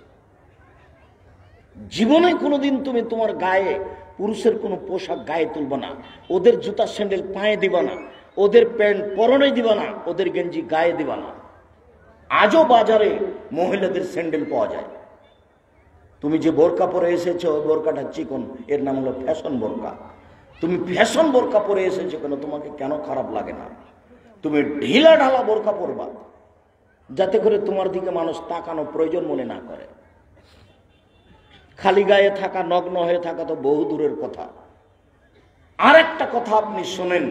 জীবনে কোনোদিন তুমি তোমার গায়ে পুরুষের কোনো পোশাক গায়ে তুলবা না, ওদের জুতা স্যান্ডেল পায়ে দিবা না, ওদের প্যান্ট পরনে দিবা না, ওদের গেঞ্জি গায়ে দিবা না। আজও বাজারে মহিলাদের স্যান্ডেল পাওয়া যায়। তুমি যে বোরকা পরে এসেছো ওই বোরকাটা চিকন, এর নাম হলো ফ্যাশন বোরকা। তুমি ফ্যাশন বোরকা পরে এসেছো কেন, তোমাকে কেন খারাপ লাগে না? তুমি ঢিলা ঢালা বোরকা পরবা যাতে করে তোমার দিকে মানুষ তাকানো প্রয়োজন মনে না করে। খালি গায়ে থাকা, নগ্ন হয়ে থাকা তো বহু দূরের কথা। আর একটা কথা আপনি শোনেন,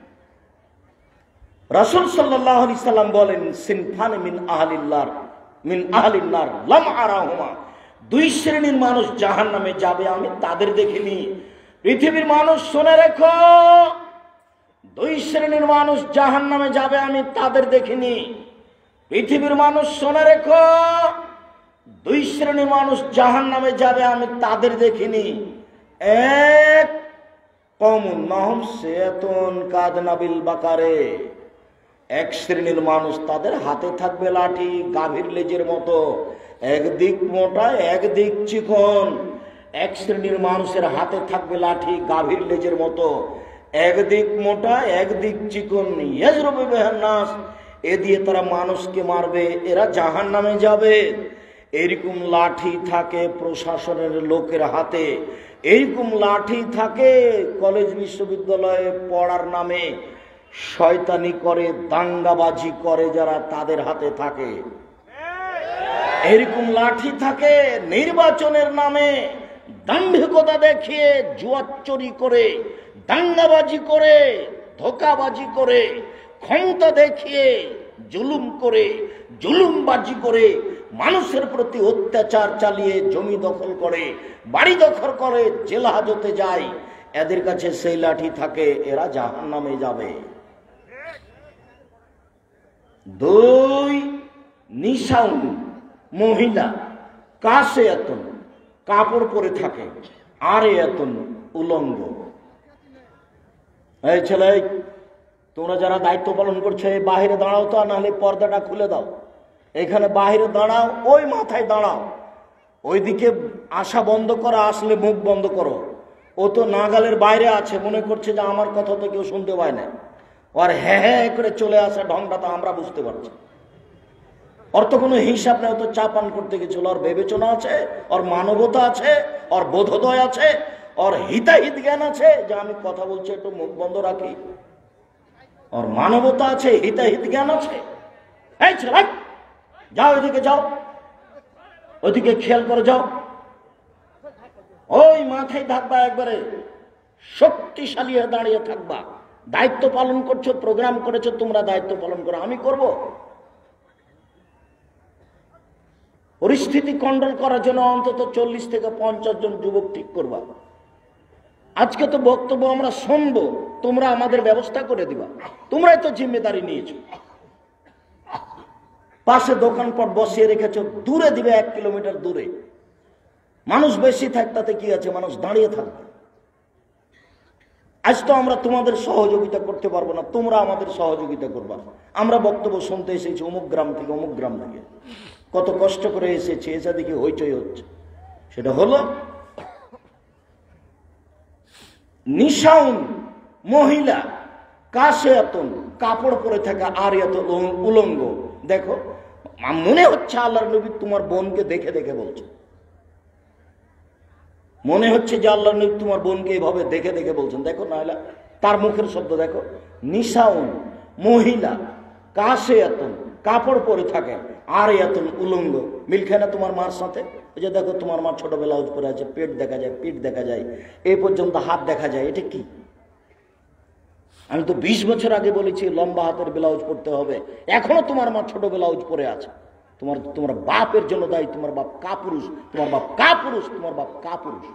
রাসূল সাল্লাল্লাহু আলাইহি সাল্লাম বলেন, সিনফান মিন আহলিল্লাহ মিন আহলিন নার লাম আরাহুমা, দুই শ্রেণীর মানুষ জাহান্নামে যাবে, আমি তাদের দেখিনি। পৃথিবীর মানুষ শুনে রেখো, দুই শ্রেণীর মানুষ জাহান্নামে যাবে, আমি তাদের দেখিনি। পৃথিবীর মানুষ শুনে রেখো, দুই শ্রেণীর মানুষ জাহান্নামে যাবে, আমি তাদের দেখিনি। এক, কওমুন মাহুম সিয়াতুন কাদনাবিল বাকারে, এক শ্রেণীর মানুষ তাদের হাতে থাকবে লাঠি গাভীর লেজের মতো, একদিক মোটা একদিক চিকন। এক শ্রেণীর মানুষের হাতে থাকবে লাঠি গাভীর লেজের মতো, একদিক মোটা একদিক চিকন। ইয়াজরুবু বিহান নাস, এ দিয়ে তারা মানুষকে মারবে, এরা জাহান্নামে যাবে। এরকম লাঠি থাকে প্রশাসনের লোকের হাতে, এইরকম লাঠি থাকে কলেজ বিশ্ববিদ্যালয়ে পড়ার নামে শয়তানি করে, দাঙ্গাবাজি করে যারা, তাদের হাতে থাকে। এরকম লাঠি থাকে নির্বাচনের নামে দাম্ভিকতা দেখিয়ে, জুয়াচুরি করে, দাঙ্গাবাজি করে, ধোঁকাবাজি করে, ক্ষমতা দেখিয়ে জুলুম করে, জুলুমবাজি করে, মানুষের প্রতি অত্যাচার চালিয়ে জমি দখল করে, বাড়ি দখল করে, জেল হাজতে যায়। এদের কাছে সেই লাঠি থাকে, এরা জাহান্নামে যাবে। দুই, নিসাউন, মহিলা, কাশে এতন, কাপড় পরে থাকে, আরে এতন, উলঙ্গ। এই ছেলে, তোমরা যারা দায়িত্ব পালন করছো এই বাহিরে দাঁড়াও তো, নাহলে পর্দাটা খুলে দাও। এখানে বাহিরে দাঁড়াও, ওই মাথায় দাঁড়াও, ওইদিকে আসা বন্ধ করো, আসলে মুখ বন্ধ করো। ও তো নাগালের বাইরে আছে, মনে করছে যে আমার কথা তো কেউ শুনতে পায় না, আর হ্যাঁ হ্যাঁ করে চলে আসা ঢংটা তো আমরা বুঝতে পারছি। ওর তো কোনো হিসাব নেই, ও তো চা পান করতে গেছিল। ওর বিবেচনা আছে, ওর মানবতা আছে, ওর বোধোদয় আছে, ওর হিতাহিত জ্ঞান আছে যে আমি কথা বলছি একটু মুখ বন্ধ রাখি। ওর মানবতা আছে, হিতাহিত জ্ঞান আছে। এই ছেলে, যাও ওইদিকে, যাও ওইদিকে, খেয়াল করে যাও। ওই মাথায় থাকবা, একবারে শক্তিশালী হয়ে দাঁড়িয়ে থাকবা। দায়িত্ব পালন করছো, প্রোগ্রাম করেছো, তোমরা দায়িত্ব পালন করো, আমি করব। পরিস্থিতি কন্ট্রোল করার জন্য অন্তত চল্লিশ থেকে পঞ্চাশ জন যুবক ঠিক করবা। আজকে তো বক্তব্য আমরা শুনবো, তোমরা আমাদের ব্যবস্থা করে দিবা, তোমরাই তো জিম্মেদারি নিয়েছো। পাশে দোকানপাট বসিয়ে রেখেছো, দূরে দিবে, এক কিলোমিটার দূরে। মানুষ বেশি থাক, তাতে কি আছে, মানুষ দাঁড়িয়ে থাকবে। আজ তো আমরা তোমাদের সহযোগিতা করতে পারবো না, তোমরা আমাদের সহযোগিতা করবা। আমরা বক্তব্য শুনতে এসেছি অমুক গ্রাম থেকে অমুক গ্রাম থেকে, কত কষ্ট করে এসেছি, এসে দেখি হইচই হচ্ছে। সেটা হলো নিশাউন, মহিলা, কাশেয়াতুন, কাপড় পরে থাকা, আর এত উলঙ্গ। দেখো, মনে হচ্ছে আল্লাহর নবী তোমার বোনকে দেখে দেখে বলছে, মনে হচ্ছে যে আল্লাহর নবী তোমার বোনকে এভাবে দেখে দেখে বলছেন। দেখো না, তার মুখের শব্দ দেখো, নিশাউন, মহিলা, কাশেয়াতুন, কাপড় পরে থাকে, আর এত উলঙ্গ। মিল খায় না তোমার মার সাথে? ওই যে দেখো তোমার মা ছোট ব্লাউজ পরে আছে, পেট দেখা যায়, পিঠ দেখা যায়, এই পর্যন্ত হাত দেখা যায়, এটা কি? আমি তো বিশ বছর আগে বলেছি লম্বা হাতের ব্লাউজ পরতে হবে, এখনো তোমার মা ছোট ব্লাউজ পরে আছে। তোমার তোমার বাপের জন্য দায়ী, তোমার বাপ কাপুরুষ, তোমার বাপ কাপুরুষ, তোমার বাপ কাপুরুষ।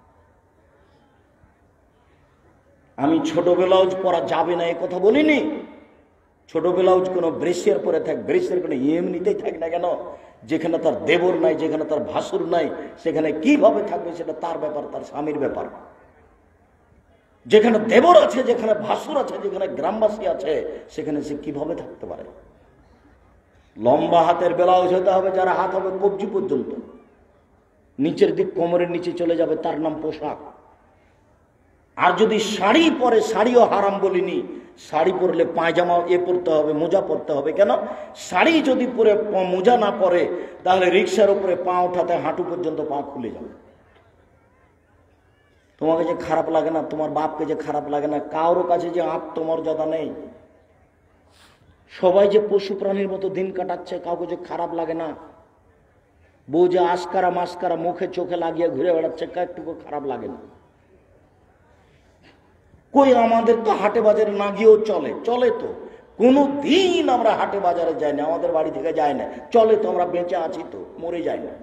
আমি ছোট ব্লাউজ পরা যাবে না এ কথা বলিনি। ছোট ব্লাউজ কোনো ব্রেসিয়ার পরে থাক, ব্রেসিয়ার কোনো এমনিতেই থাক না কেন, যেখানে তার দেবর নাই, যেখানে তার ভাসুর নাই, সেখানে কিভাবে থাকবে সেটা তার ব্যাপার, তার স্বামীর ব্যাপার। যেখানে দেবর আছে, যেখানে ভাসুর আছে, যেখানে গ্রামবাসী আছে, সেখানে সে কিভাবে থাকতে পারে? লম্বা হাতের ব্লাউজ হতে হবে, যারা হাত হবে কবজি পর্যন্ত, নিচের দিক কোমরের নিচে চলে যাবে, তার নাম পোশাক। আর যদি শাড়ি পরে, শাড়িও হারাম বলিনি, শাড়ি পরলে পায়জামা এ পরতে হবে, মোজা পরতে হবে। কেন? শাড়ি যদি পরে মোজা না পরে, তাহলে রিক্সার উপরে পা ওঠাতে হাঁটু পর্যন্ত পা খুলে যাবে। তোমাকে যে খারাপ লাগে না, তোমার বাপকে যে খারাপ লাগে না, কারোর কাছে যে আত্মমর্যাদা নেই, সবাই যে পশু প্রাণীর মতো দিন কাটাচ্ছে, কাউকে যে খারাপ লাগে না, বউ যে আস্কারা মাস্কারা মুখে চোখে লাগিয়ে ঘুরে বেড়াচ্ছে, একটুকু খারাপ লাগে না। কই আমাদের তো হাটে বাজারে না গিয়েও চলে, চলে তো, কোনো দিন আমরা হাটে বাজারে যাই না, আমাদের বাড়ি থেকে যায় না, চলে তো, আমরা বেঁচে আছি তো, মরে যাই না।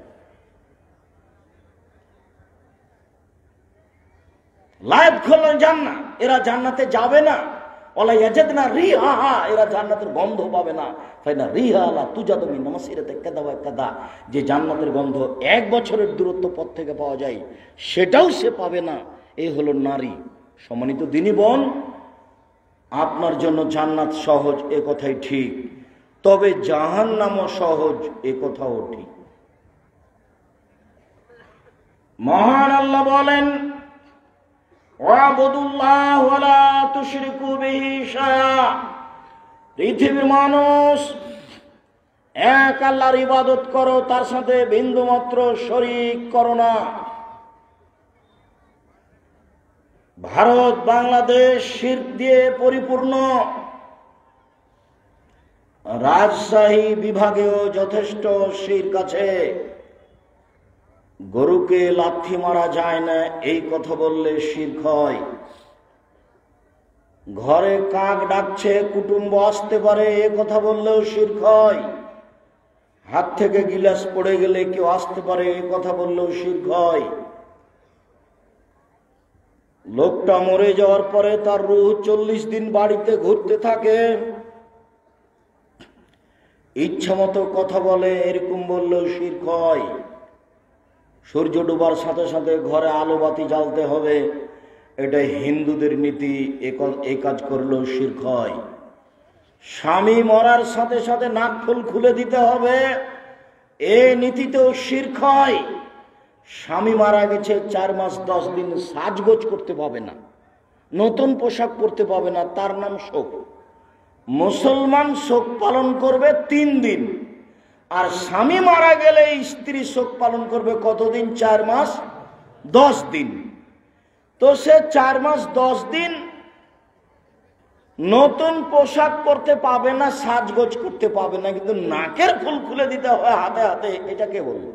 লাইফ খোলেন জান্নাত, এরা জান্নাতে যাবে না। ওলা ইয়াজাদনা রিহা, এরা জান্নাতের গন্ধ পাবে না। ফাইনা রিহা লা তুজাদু মিন মাসিরাতি কাদা ওয়া কাদা, যে জান্নাতের গন্ধ এক বছরের দূরত্ব পথ থেকে পাওয়া যায়, সেটাও সে পাবে না। এই হলো নারী। সম্মানিত দিনী বোন, আপনার জন্য জান্নাত সহজ এ কথাই ঠিক, তবে জাহান্নামও সহজ এ কথাও ঠিক। মহান আল্লাহ বলেন, ওয়াবুদুল্লাহ ওয়ালা তুশরিকু বিহি শাইআ, পৃথিবীর মানুষ এক আল্লাহর ইবাদত করো, তার সাথে বিন্দুমাত্র শরীক করো না। ভারত বাংলাদেশ শিরক দিয়ে পরিপূর্ণ, রাজশাহী বিভাগেও যথেষ্ট শিরক আছে। গরুকে লাথি মারা যায় না এই কথা বললে শিরক হয়। ঘরে কাক ডাকছে, কুটুম্ব আসতে পারে এ কথা বললেও শিরক হয়। হাত থেকে গিলাস পড়ে গেলে কেউ আসতে পারে এ কথা বললেও শিরক হয়। লোকটা মরে যাওয়ার পরে তার রূহ চল্লিশ দিন বাড়িতে ঘুরতে থাকে, ইচ্ছা মতো কথা বলে, এরকম বললেও শিরক হয়। সূর্য ডুবার সাথে সাথে ঘরে আলো বাতি জ্বালতে হবে, এটা হিন্দুদের নীতি, এই কাজ করলেও শিরক হয়। স্বামী মরার সাথে সাথে নাক ফুল খুলে দিতে হবে, এই নীতিতেও শিরক হয়। স্বামী মারা গেছে, চার মাস দশ দিন সাজগোজ করতে পাবে না, নতুন পোশাক পরতে পাবে না, তার নাম শোক। মুসলমান শোক পালন করবে তিন দিন, আর স্বামী মারা গেলে স্ত্রী শোক পালন করবে কতদিন? চার মাস দশ দিন। তো সে চার মাস দশ দিন নতুন পোশাক পরতে পাবে না, সাজগোজ করতে পাবে না, কিন্তু নাকের ফুল খুলে দিতে হবে হাতে হাতে, এটা কে বলল?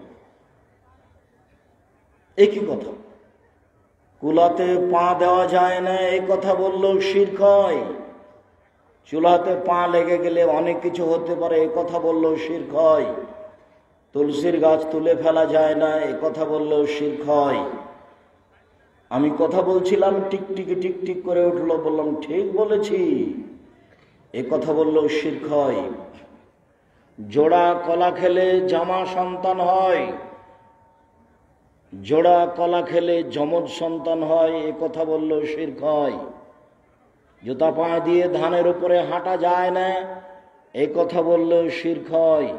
একই কথা। কুলাতে পা দেওয়া যায় না এই কথা বললেও শিরক হয়। চুলাতে পা লেগে গেলে অনেক কিছু হতে পারে এই কথা বললেও শিরক হয়। তুলসীর গাছ তুলে ফেলা যায় না এই কথা বললেও শিরক হয়। আমি কথা বলছিলাম, টিকটিকি টিকটিক করে উঠলো, বললাম ঠিক বলেছি, এ কথা বললেও শিরক হয়। জোড়া কলা খেলে জামা সন্তান হয়, জোড়া কলা খেলে যমজ সন্তান হয় এ কথা বললেও শিরক হয়। জুতা পায়ে দিয়ে ধানের উপরে হাঁটা যায় না, এই কথা বললেও শিরক হয়।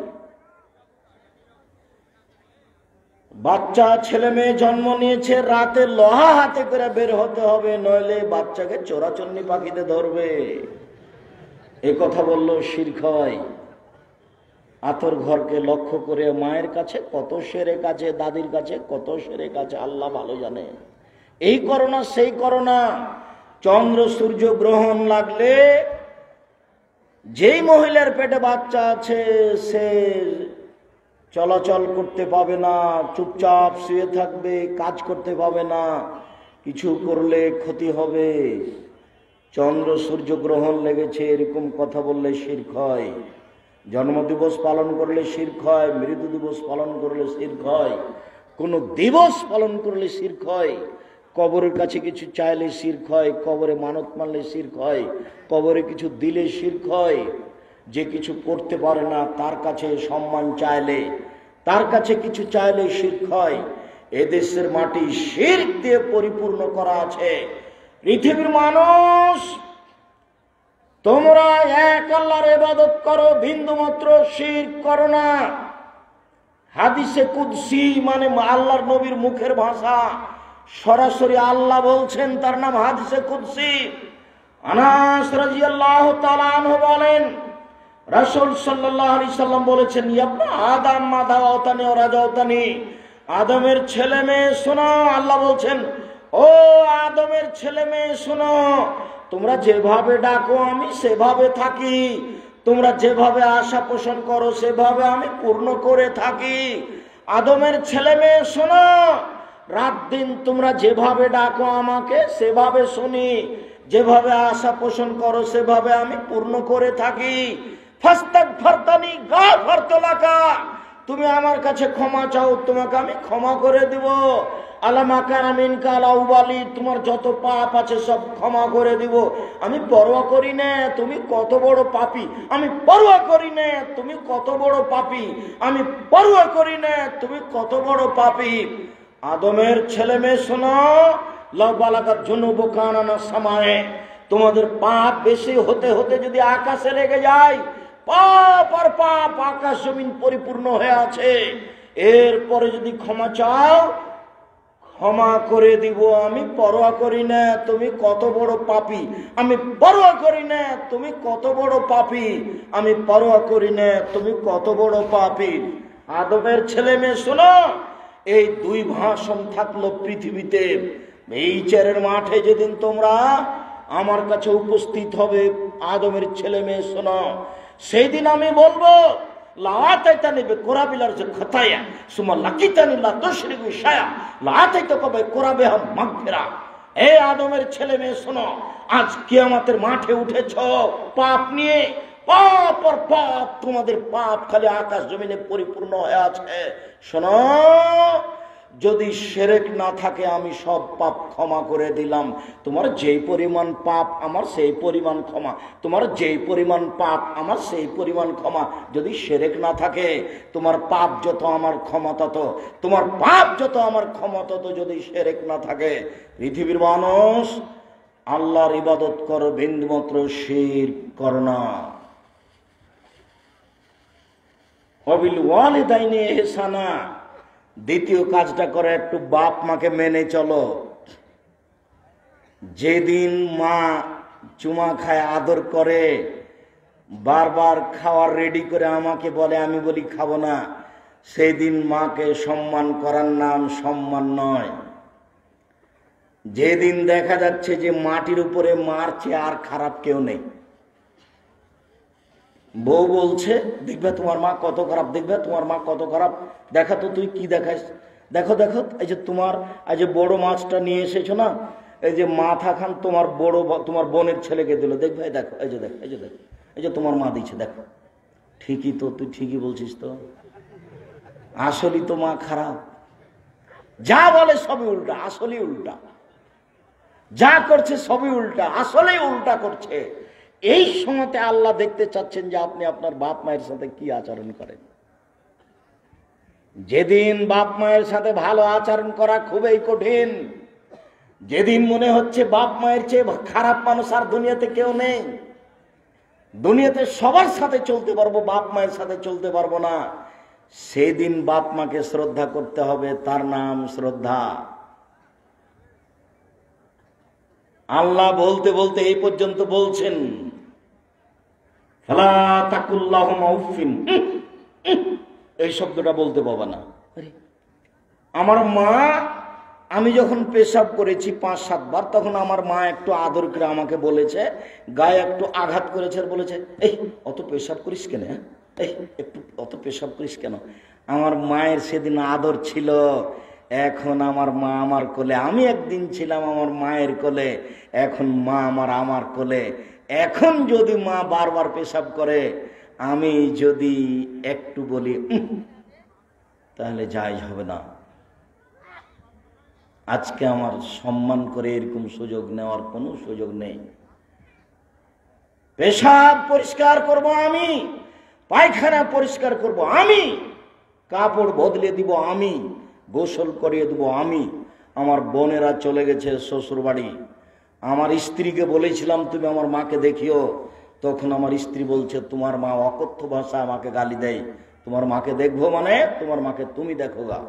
বাচ্চা ছেলে মেয়ে জন্ম নিয়েছে, রাতে লোহা হাতে করে বের হতে হবে, নইলে বাচ্চাকে চোরাচন্নি পাখিতে ধরবে, এই কথা বললেও শিরক হয়। আতর ঘরকে লক্ষ্য করে মায়ের কাছে কত সেরে কাছে, দাদির কাছে কত সেরে কাছে, আল্লাহ ভালো জানে। এই করোনা সেই করোনা, চন্দ্র সূর্য গ্রহণ লাগলে যেই মহিলার পেটে বাচ্চা আছে সে চলাচল করতে পাবে না, চুপচাপ শুয়ে থাকবে, কাজ করতে পাবে না, কিছু করলে ক্ষতি হবে। চন্দ্র সূর্য গ্রহণ লেগেছে এরকম কথা বললে শিরক হয়। জন্মদিবস পালন করলে শিরক হয়, মৃত্যু দিবস পালন করলে শিরক হয়, কোন দিবস পালন করলে শিরক হয়। কবরের কাছে কিছু চাইলে শিরক হয়, কবরে মানত মানলে শিরক হয়, কবরে কিছু দিলে শিরক হয়। যে কিছু করতে পারে না তার কাছে সম্মান চাইলে, তার কাছে কিছু চাইলে শিরক হয়। এদেশের মাটি শিরক দিয়ে পরিপূর্ণ করা আছে। পৃথিবীর মানুষ, তোমরা এক আল্লাহর ইবাদত করো, বিন্দুমাত্র শিরক করো না। হাদিসে কুদসি মানে আল্লাহর নবীর মুখের ভাষা, সরাসরি আল্লাহ বলছেন, তার নাম হাদিসে কুদসি। আনাস রাদিয়াল্লাহু তাআলা আনহু বলেন, রাসূল সাল্লাল্লাহু আলাইহি সাল্লাম বলেছেন, ইয়া আদম মা দাওতানি ওয়া রাজাওতানি, আদমের ছেলে মেয়ে শোনো। আল্লাহ বলছেন, ও আদমের ছেলে মেয়ে শোনো, তোমরা যেভাবে ডাকো আমি সেভাবে থাকি, তোমরা যেভাবে আশা পোষণ করো সেভাবে আমি পূর্ণ করে থাকি। আদমের ছেলে মেয়ে শোনো, রাত দিন তোমরা যেভাবে ডাকো আমাকে সেভাবে শুনি, যেভাবে আশা পোষণ করো সেভাবে আমি পূর্ণ করে থাকি। ফাস্তাগফিরতানি গাফারতু লাকা, তুমি আমার কাছে ক্ষমা চাও তোমাকে আমি ক্ষমা করে দিব। আলামা কানা মিনকা আলা উবালি, তোমার যত পাপ আছে সব ক্ষমা করে দিব। আমি পরোয়া করি না তুমি কত বড় পাপী, আমি পরোয়া করি না তুমি কত বড় পাপী, আমি পরোয়া করি না তুমি কত বড় পাপী। আদমের ছেলে মেয়ে শোনো, লাউ বালাগাত যুনুবুকা আনানা সামায়ে, তোমাদের পাপ বেশি হতে হতে যদি আকাশে লেগে যায়, পাপ আর পাপ আকাশ জমিন পরিপূর্ণ হয়ে আছে, এরপরে যদি ক্ষমা চাও ক্ষমা করে দিব। আমি পরোয়া করি না তুমি কত বড় পাপী, আমি পরোয়া করি না তুমি কত বড় পাপী, আমি পরোয়া করি না তুমি কত বড় পাপী। আদমের ছেলে মেয়ে শোনো, এই দুই ভাষণ থাকলো পৃথিবীতে। এই চারের মাঠে যেদিন তোমরা আমার কাছে উপস্থিত হবে, আদমের ছেলে মেয়ে শোনো, সেই দিন আমি বলবো, লাআতাইতানি বিকুরাবিলার যে খতায়া সুমা লাকিতানি লা তুশরিকু শায়া লাআতাইতাকা বিকুরাবিহা মাগফিরা। এই আদমের ছেলে মেয়ে শোনো, আজ কিয়ামতের মাঠে উঠেছ পাপ নিয়ে, পাপ আর পাপ, তোমাদের পাপ খালি আকাশ জমিনে পরিপূর্ণ হয়ে আছে। শোনো, যদি শিরক না থাকে আমি সব পাপ ক্ষমা করে দিলাম। তোমার যেই পরিমাণ পাপ আমার সেই পরিমাণ ক্ষমা, তোমার যেই পরিমাণ পাপ আমার সেই পরিমাণ ক্ষমা। যদি শিরক না থাকে তোমার পাপ যত আমার ক্ষমা তত, তোমার পাপ যত আমার ক্ষমা তত। যদি শিরক না থাকে, পৃথিবীর মানুষ আল্লাহর ইবাদত করো, বিন্দুমাত্র শিরক করো না। ওয়াবিল ওয়ালিদাইনি ইহসানা, দ্বিতীয় কাজটা করে একটু বাপ মাকে মেনে চলো। যেদিন মা চুমা খায়, আদর করে, বারবার খাওয়ার রেডি করে আমাকে বলে, আমি বলি খাবো না, সেই দিন মাকে সম্মান করার নাম সম্মান নয়। যেদিন দেখা যাচ্ছে যে মাটির উপরে মারছে আর খারাপ কেউ নেই, বউ বলছে দেখবে তোমার মা কত খারাপ, দেখবে তোমার মা কত খারাপ, দেখা তো তুই কি দেখাস, দেখো দেখো এই যে তোমার এই যে বড় মাছটা নিয়ে এসেছো না, এই যে মাথা খান তোমার বড় তোমার বোনের ছেলেকে দিল, দেখবে দেখো এই যে দেখো এই যে দেখো এই যে তোমার মা দিচ্ছে, দেখো ঠিকই তো, তুই ঠিকই বলছিস তো, আসলেই তো মা খারাপ। যা বলে সবই উল্টা, আসলেই উল্টা, যা করছে সবই উল্টা, আসলেই উল্টা করছে। এই সময়তে আল্লাহ দেখতে চাচ্ছেন যে আপনি আপনার বাপ মায়ের সাথে কি আচরণ করেন। যেদিন বাপ মায়ের সাথে ভালো আচরণ করা খুবই কঠিন, যেদিন মনে হচ্ছে বাপ মায়ের চেয়ে খারাপ মানুষ আর দুনিয়াতে কেউ নেই, দুনিয়াতে সবার সাথে চলতে পারবো, বাপ মায়ের সাথে চলতে পারবো না, সেদিন বাপ মাকে শ্রদ্ধা করতে হবে। তার নাম শ্রদ্ধা। আল্লাহ বলতে বলতে এই পর্যন্ত বলছেন, ফালা তাকুল্লাহুমা উফিন, এই শব্দটা বলতে পাবা না। আমার মা, আমি যখন পেশাব করেছি পাঁচ সাতবার, তখন আমার মা একটু আদর করে আমাকে বলেছে, গায়ে একটু আঘাত করেছে আর বলেছে, এই অত পেশাব করিস কেন, এই একটু অত পেশাব করিস কেন। আমার মায়ের সেদিন আদর ছিল। এখন আমার মা আমার কোলে, আমি একদিন ছিলাম আমার মায়ের কোলে, এখন মা আমার আমার কোলে। এখন যদি মা বারবার পেশাব করে, আমি যদি একটু বলি তাহলে জায়েজ হবে না। আজকে আমার সম্মান করে এরকম সুযোগ নেওয়ার কোনো সুযোগ নেই। পেশাব পরিষ্কার করব আমি, পায়খানা পরিষ্কার করব আমি, কাপড় বদলে দিব আমি, গোসল করিয়ে দেবো আমি। আমার বোনেরা চলে গেছে শ্বশুর বাড়ি, আমার স্ত্রীকে বলেছিলাম তুমি আমার মাকে দেখিও, তখন আমার স্ত্রী বলছে তোমার মা অকথ্য ভাষা আমাকে গালি দেয়, তোমার মাকে দেখবো মানে তোমার মাকে তুমি দেখো গা।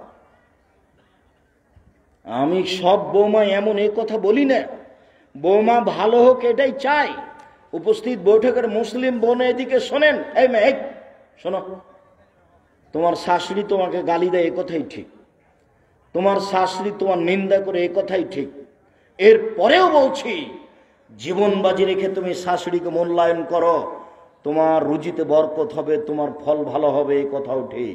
আমি সব বৌমা এমন এই কথা বলি না, বৌমা ভালো হোক এটাই চাই। উপস্থিত বৈঠকের মুসলিম বোন এদিকে শোনেন, এই মেয়ে শোনো, তোমার শাশুড়ি তোমাকে গালি দেয় এ কথাই ঠিক, তোমার শাশুড়ি তোমার নিন্দা করে এ কথাই ঠিক, এর পরেও বলছি জীবন বাজি রেখে তুমি শাশুড়িকে মূল্যায়ন করো, তোমার রুজিতে বরকত হবে, তোমার ফল ভালো হবে, এই কথাও ঠিক।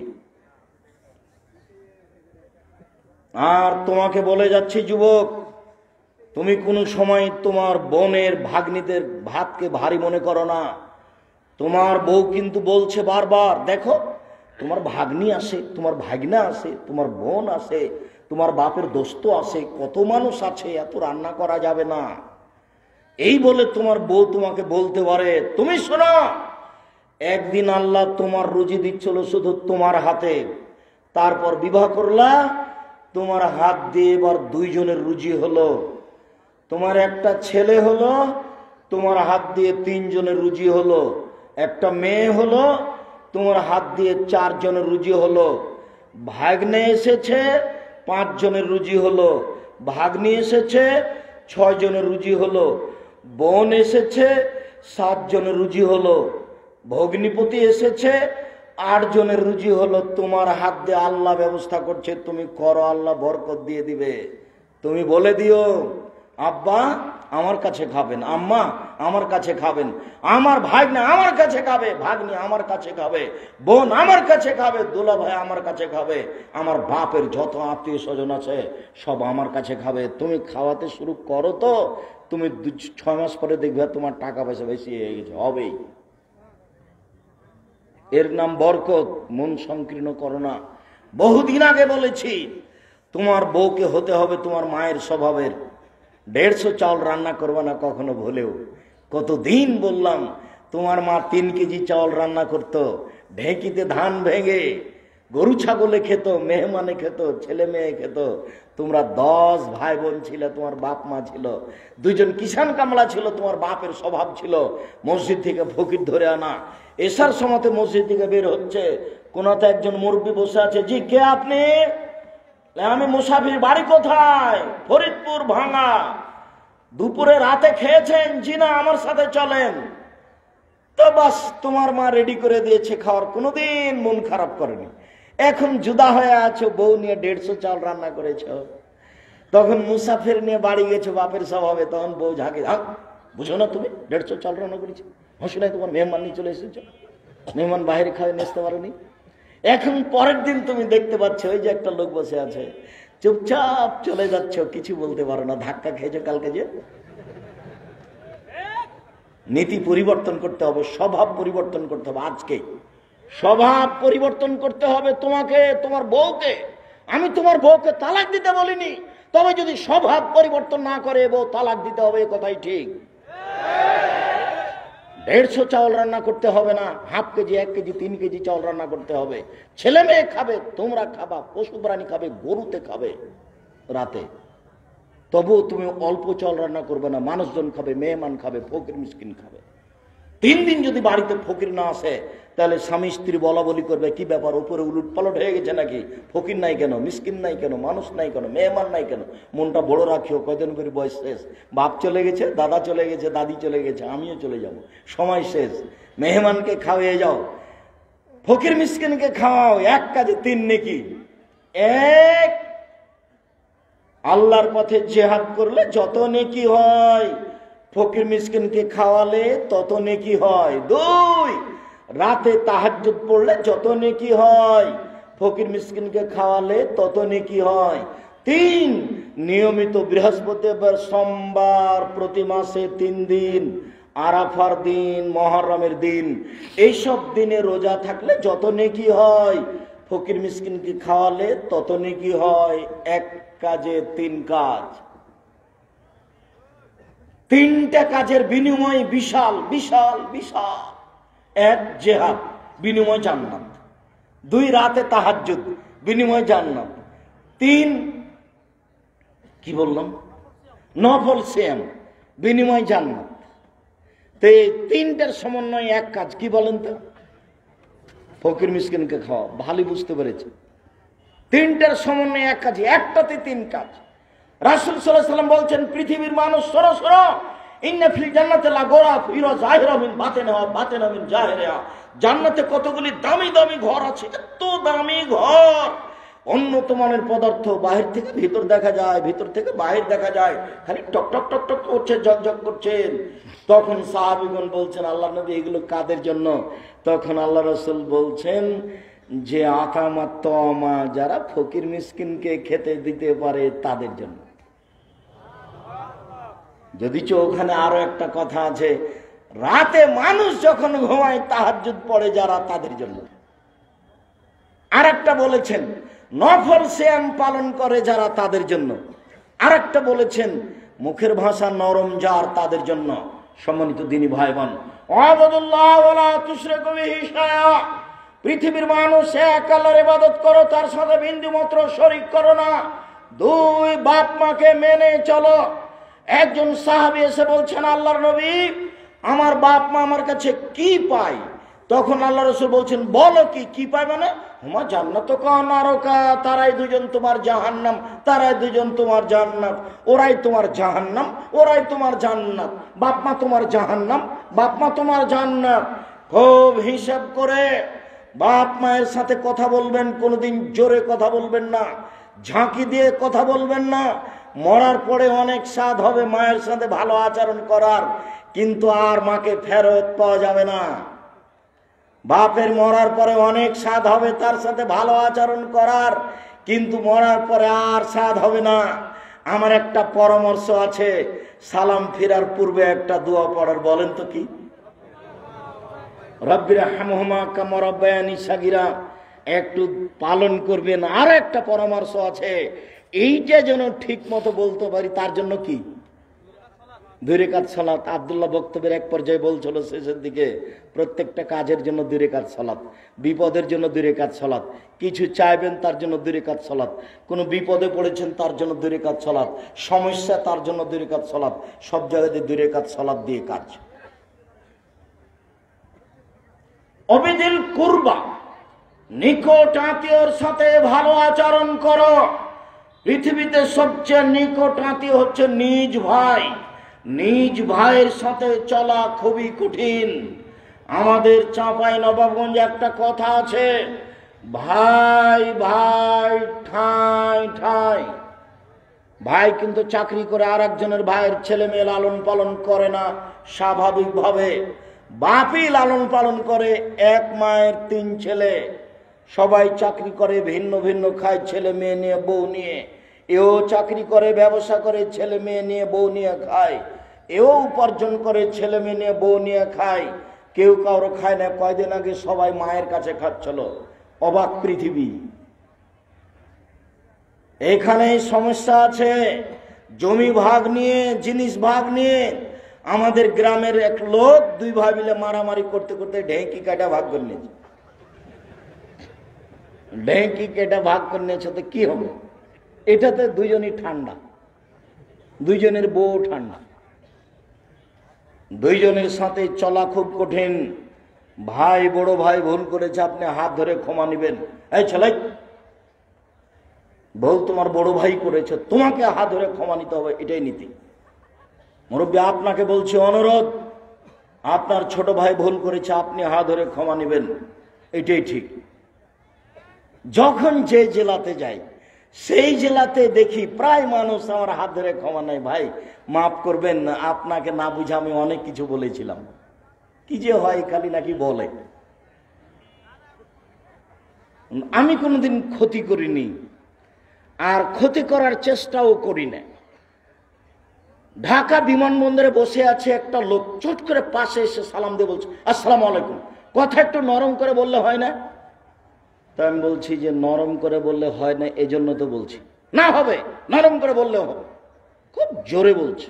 আর তোমাকে বলে যাচ্ছি যুবক, তুমি কোনো সময় তোমার বোনের ভাগ্নিদের ভাতকে ভারী মনে করো না। তোমার বউ কিন্তু বলছে বারবার, দেখো তোমার ভাগ্নি আসে, তোমার ভাগনা আসে, তোমার বোন আসে, তোমার বাপের দোস্ত আসে, কত মানুষ আছে, এত রান্না করা যাবে না। এই বলে তোমার বউ তোমাকে বলতে পারে। তুমি শোনো, একদিন আল্লাহ তোমার রুজি দিচ্ছিল শুধু তোমার হাতে, তারপর বিবাহ করলা, তোমার হাত দিয়ে এবার দুইজনের রুজি হলো। তোমার একটা ছেলে হলো, তোমার হাত দিয়ে তিনজনের রুজি হলো। একটা মেয়ে হলো, তোমার হাত দিয়ে চারজনের রুজি হলো। ভাগ্নে এসেছে, পাঁচ জনের রুজি হলো। ভাগ্নি এসেছে, ছয় জনের রুজি হলো। বোন এসেছে, সাত জনের রুজি হলো। ভগ্নিপতি এসেছে, আট জনের রুজি হলো। তোমার হাত দিয়ে আল্লাহ ব্যবস্থা করছে, তুমি করো, আল্লাহ বরকত দিয়ে দিবে। তুমি বলে দিও, আব্বা আমার কাছে খাবেন, আম্মা আমার কাছে খাবেন, আমার ভাগ্নে আমার কাছে খাবে, ভাগ্নি আমার কাছে খাবে, বোন আমার কাছে খাবে, দুলা ভাই আমার কাছে খাবে, আমার বাপের যত আত্মীয় স্বজন আছে সব আমার কাছে খাবে। তুমি খাওয়াতে শুরু করো তো, তুমি ছয় মাস পরে দেখবে তোমার টাকা পয়সা বেশি হয়ে গেছে, হবেই। এর নাম বরকত। মন সংকীর্ণ করো না। বহুদিন আগে বলেছি, তোমার বউকে হতে হবে তোমার মায়ের স্বভাবের। দেড়শো চাউল রান্না করবে না কখনো ভুলেও। কতদিন বললাম, তোমার মা তিন কেজি চাউল রান্না করতো, ঢেঁকিতে ধান ভেঙে, গরু ছাগলে খেত, মেহমানে খেত, ছেলে মেয়ে খেত। তোমরা দশ ভাই বোন ছিল, তোমার বাপ মা ছিল, দুইজন কিষান কামলা ছিল, তোমার বাপের স্বভাব ছিল মসজিদ থেকে ফকির ধরে আনা। এসার সময়তে মসজিদ থেকে বের হচ্ছে, কোনটা একজন মুরব্বী বসে আছে, জি কে আপনি? আমি মুসাফির, বাড়ি কোথায়? ফরিদপুর ভাঙা। দুপুরে রাতে খেয়েছেন? জি না, আমার সাথে চলেন। তো বাস, তোমার মা রেডি করে দিয়েছে খাওয়ার, কোনোদিন মন খারাপ করেনি। এখন জুদা হয়ে আছো, বউ নিয়ে দেড়শো চাল রান্না করেছ। তখন মুসাফির নিয়ে বাড়ি গেছো বাপের স্বভাবে, তখন বউ ঝাঁকে, বুঝো না তুমি দেড়শো চাল রান্না করেছো, হসে নাই তোমার মেহমান নিয়ে চলে এসেছো, মেহমান বাইরে খাওয়া নিতে পারোনি। এখন পরের দিন তুমি দেখতে পাচ্ছ ওই যে একটা লোক বসে আছে, চুপচাপ চলে যাচ্ছ, কিছু বলতে পারো না, ধাক্কা খেয়েছো কালকে যে। নীতি পরিবর্তন করতে হবে, স্বভাব পরিবর্তন করতে হবে। আজকে স্বভাব পরিবর্তন করতে হবে তোমাকে, তোমার বউকে। আমি তোমার বউকে তালাক দিতে বলিনি, তবে যদি স্বভাব পরিবর্তন না করে বউ তালাক দিতে হবে, এ কথাই ঠিক। দেড়শো চাউল রান্না করতে হবে না, হাফ কেজি, এক কেজি, তিন কেজি চাউল রান্না করতে হবে। ছেলে মেয়ে খাবে, তোমরা খাবা, পশু প্রাণী খাবে, গরুতে খাবে রাতে। তবুও তুমি অল্প চাল রান্না করবে না, মানুষজন খাবে, মেহমান খাবে, ফকির মিসকিন খাবে। তিন দিন যদি বাড়িতে ফকির না আসে তাহলে স্বামী স্ত্রী বলা বলি করবে, কি ব্যাপার, উপরে উলুট পালট হয়ে গেছে নাকি, ফকির নাই কেন, মিসকিন নাই কেন, মানুষ নাই কেন, মেহমান নাই কেন। মনটা বড় রাখিও, কয়দিন করে বয়স শেষ, বাপ চলে গেছে, দাদা চলে গেছে, দাদি চলে গেছে, আমিও চলে যাব, সময় শেষ। মেহমানকে খাওয়াইয়ে যাও, ফকির মিসকিনকে খাওয়াও, এক কাজে তিন নেকি। এক, আল্লাহর পথে জিহাদ করলে যত নেকি হয়, ফকির মিসকিনকে খাওয়ালে তত নেকি হয়। দুই, রাতে তাহাজ্জুদ পড়লে যত নেকি হয়, ফকির মিসকিনকে খাওয়ালে তত নেকি হয়। তিন, নিয়মিত বৃহস্পতিবার, সোমবার, প্রতি মাসে তিন দিন, আরাফার দিন, মুহররমের দিন, এইসব দিনে রোজা থাকলে যত নেকি হয়, ফকির মিসকিনকে খাওয়ালে তত নেকি হয়। এক কাজে তিন কাজ, তিনটা কাজের বিনিময় বিশাল বিশাল বিশাল। এক, জিহাদ, বিনিময় জান্নাত। দুই, রাতে তাহাজ্জুদ, বিনিময় জান্নাত। তিন, কি বললাম, নফল সিয়াম, বিনিময় জান্নাত। তো এই তিনটার সমন্বয় এক কাজ, কি বলেন তো, ফকির মিসকিনকে খাওয়া। ভালোই বুঝতে পেরেছে, তিনটার সমন্বয় এক কাজ, একটাতে তিন কাজ। রাসূল সাল্লাল্লাহু আলাইহি ওয়াসাল্লাম বলছেন, পৃথিবীর মানুষ সরো সরো, ইন্না ফিল জান্নাতি লাগারাফ ইরা যাহিরা মিন বাতিনা বাতিনা মিন জাহিরা। জান্নাতে কতগুলি দামি দামি ঘর আছে, এত দামি ঘর, উন্নত মানের পদার্থ, বাহির থেকে ভিতর দেখা যায়, ভিতর থেকে বাহির দেখা যায়, খালি টক টক টক টক করছে, ঝকঝক করছেন। তখন সাহাবীগণ বলছেন, আল্লাহ নবী এগুলো কাদের জন্য? তখন আল্লাহ রাসূল বলছেন যে আকামা তমা, যারা ফকির মিসকিনকে খেতে দিতে পারে তাদের জন্য। যদিচ ওখানে আরো একটা কথা আছে, রাতে মানুষ যখন ঘুমায় তাহাজ্জুদ পড়ে যারা, তাদের জন্য। আর একটা বলেছেন নফল সিয়াম পালন করে যারা, তাদের জন্য। আর একটা বলেছেন মুখের ভাষা নরম যার, তাদের জন্য। সম্মানিত দিনী ভাই বোন, আবুদুল্লাহ ওয়ালা তুশরিকু বিহি শাইআ, পৃথিবীর মানুষ এক আল্লাহর ইবাদত করো, তার সাথে বিন্দু মাত্র শরীক করো না। দুই, বাপ মাকে মেনে চলো। একজন সাহাবী এসে বলছেন, আল্লাহর নবী, আমার বাপ মা আমার কাছে কি পায়? তখন আল্লাহ রাসূল বলছেন, বলো কি কি পায়? মানে হুমা জান্নাত কা নারকা, তারাই দুজন তোমার জাহান্নাম, তারাই দুজন তোমার জান্নাত, ওরাই তোমার জাহান্নাম, ওরাই তোমার জান্নাত। বাপ মা তোমার জাহান্নাম, বাপ মা তোমার জান্নাত। খুব হিসাব করে বাপ মায়ের সাথে কথা বলবেন, কোনোদিন জোরে কথা বলবেন না, ঝাঁকি দিয়ে কথা বলবেন না। মরার পরে অনেক স্বাদ হবে মায়ের সাথে ভালো আচরণ করার, কিন্তু আর মাকে ফেরত পাওয়া যাবে না। বাপের মরার পরে অনেক স্বাদ হবে তার সাথে ভালো আচরণ করার, কিন্তু মরার পরে আর স্বাদ হবে না। আমার একটা পরামর্শ আছে, সালাম ফেরার পূর্বে একটা দোয়া পড়ার, বলেন তো কি? রব্বির হামহুমা কামা রাব্বায়ানি সাগীরা, একটু পালন করবেন। আর একটা পরামর্শ আছে, এইটা যেন ঠিক মতো বলতে পারি, তার জন্য কি? দুই রাকাত সালাত। আব্দুল্লাহ বক্তব্যের এক পর্যায়ে বলছিল শেষের দিকে, প্রত্যেকটা কাজের জন্য দুই রাকাত সালাত, বিপদের জন্য দুই রাকাত সালাত, কিছু চাইবেন তার জন্য দুই রাকাত সালাত, কোনো বিপদে পড়েছেন তার জন্য দুই রাকাত সালাত, সমস্যা তার জন্য দুই রাকাত সালাত, সব জায়গাতে দুই রাকাত সালাত দিয়ে কাজ। অবিদিল কুরবা, নিকট আত্মীয়র সাথে ভালো আচরণ করো। পৃথিবীতে সবচেয়ে নিকট আত্মীয় হচ্ছে নিজ ভাই। নিজ ভাইয়ের সাথে চলা খুবই কঠিন। আমাদের চাঁপাই নবাবগঞ্জে একটা কথা আছে, ভাই ভাই ঠাই ঠাই। ভাই কিন্তু চাকরি করে আর একজনের ভাইয়ের ছেলে মেয়ে লালন পালন করে না স্বাভাবিকভাবে, বাপই লালন পালন করে। এক মায়ের তিন ছেলে, সবাই চাকরি করে, ভিন্ন ভিন্ন খায়, ছেলে মেয়ে নিয়ে বউ নিয়ে। এও চাকরি করে, ব্যবসা করে, ছেলে মেয়ে নিয়ে বউ নিয়ে খায়। এও উপার্জন করে, ছেলে মেয়ে নিয়ে বউ নিয়ে খায়। কেউ কারো খায় না। কয়দিন আগে সবাই মায়ের কাছে খাচ্ছিল। অবাক পৃথিবী। এখানে সমস্যা আছে, জমি ভাগ নিয়ে, জিনিস ভাগ নিয়ে। আমাদের গ্রামের এক লোক দুই ভাই মিলে মারামারি করতে করতে ঢেঁকি কাটা ভাগ করে নিয়েছে। ঢেঁকি কেটা ভাগ করে নিয়েছে, তো কি হবে? এটাতে দুজনই ঠান্ডা। দুইজনের বউ ঠান্ডা, দুইজনের সাথে চলা খুব কঠিন। ভাই বড় ভাই ভুল করেছে, আপনি হাত ধরে ক্ষমা নিবেন। এই ছেলে, বউ তোমার বড় ভাই করেছে, তোমাকে হাত ধরে ক্ষমা নিতে হবে, এটাই নীতি। মুরব্বী আপনাকে বলছি, অনুরোধ, আপনার ছোট ভাই ভুল করেছে, আপনি হাত ধরে ক্ষমা নিবেন, এটাই ঠিক। যখন যে জেলাতে যাই, সেই জেলাতে দেখি প্রায় মানুষ আমার হাত ধরে ক্ষমা নেয়। ভাই মাফ করবেন, আপনাকে না বুঝে আমি অনেক কিছু বলেছিলাম। কি যে হয় খালি নাকি বলে। আমি কোনোদিন ক্ষতি করিনি, আর ক্ষতি করার চেষ্টাও করি না। ঢাকা বিমানবন্দরে বসে আছে একটা লোক, চট করে পাশে এসে সালাম দিয়ে বলছে আসসালামু আলাইকুম। কথা একটু নরম করে বললে হয় না? তা আমি বলছি যে নরম করে বললে হয় না, এই জন্য তো বলছি। না হবে, নরম করে বললে হবে। খুব জোরে বলছে,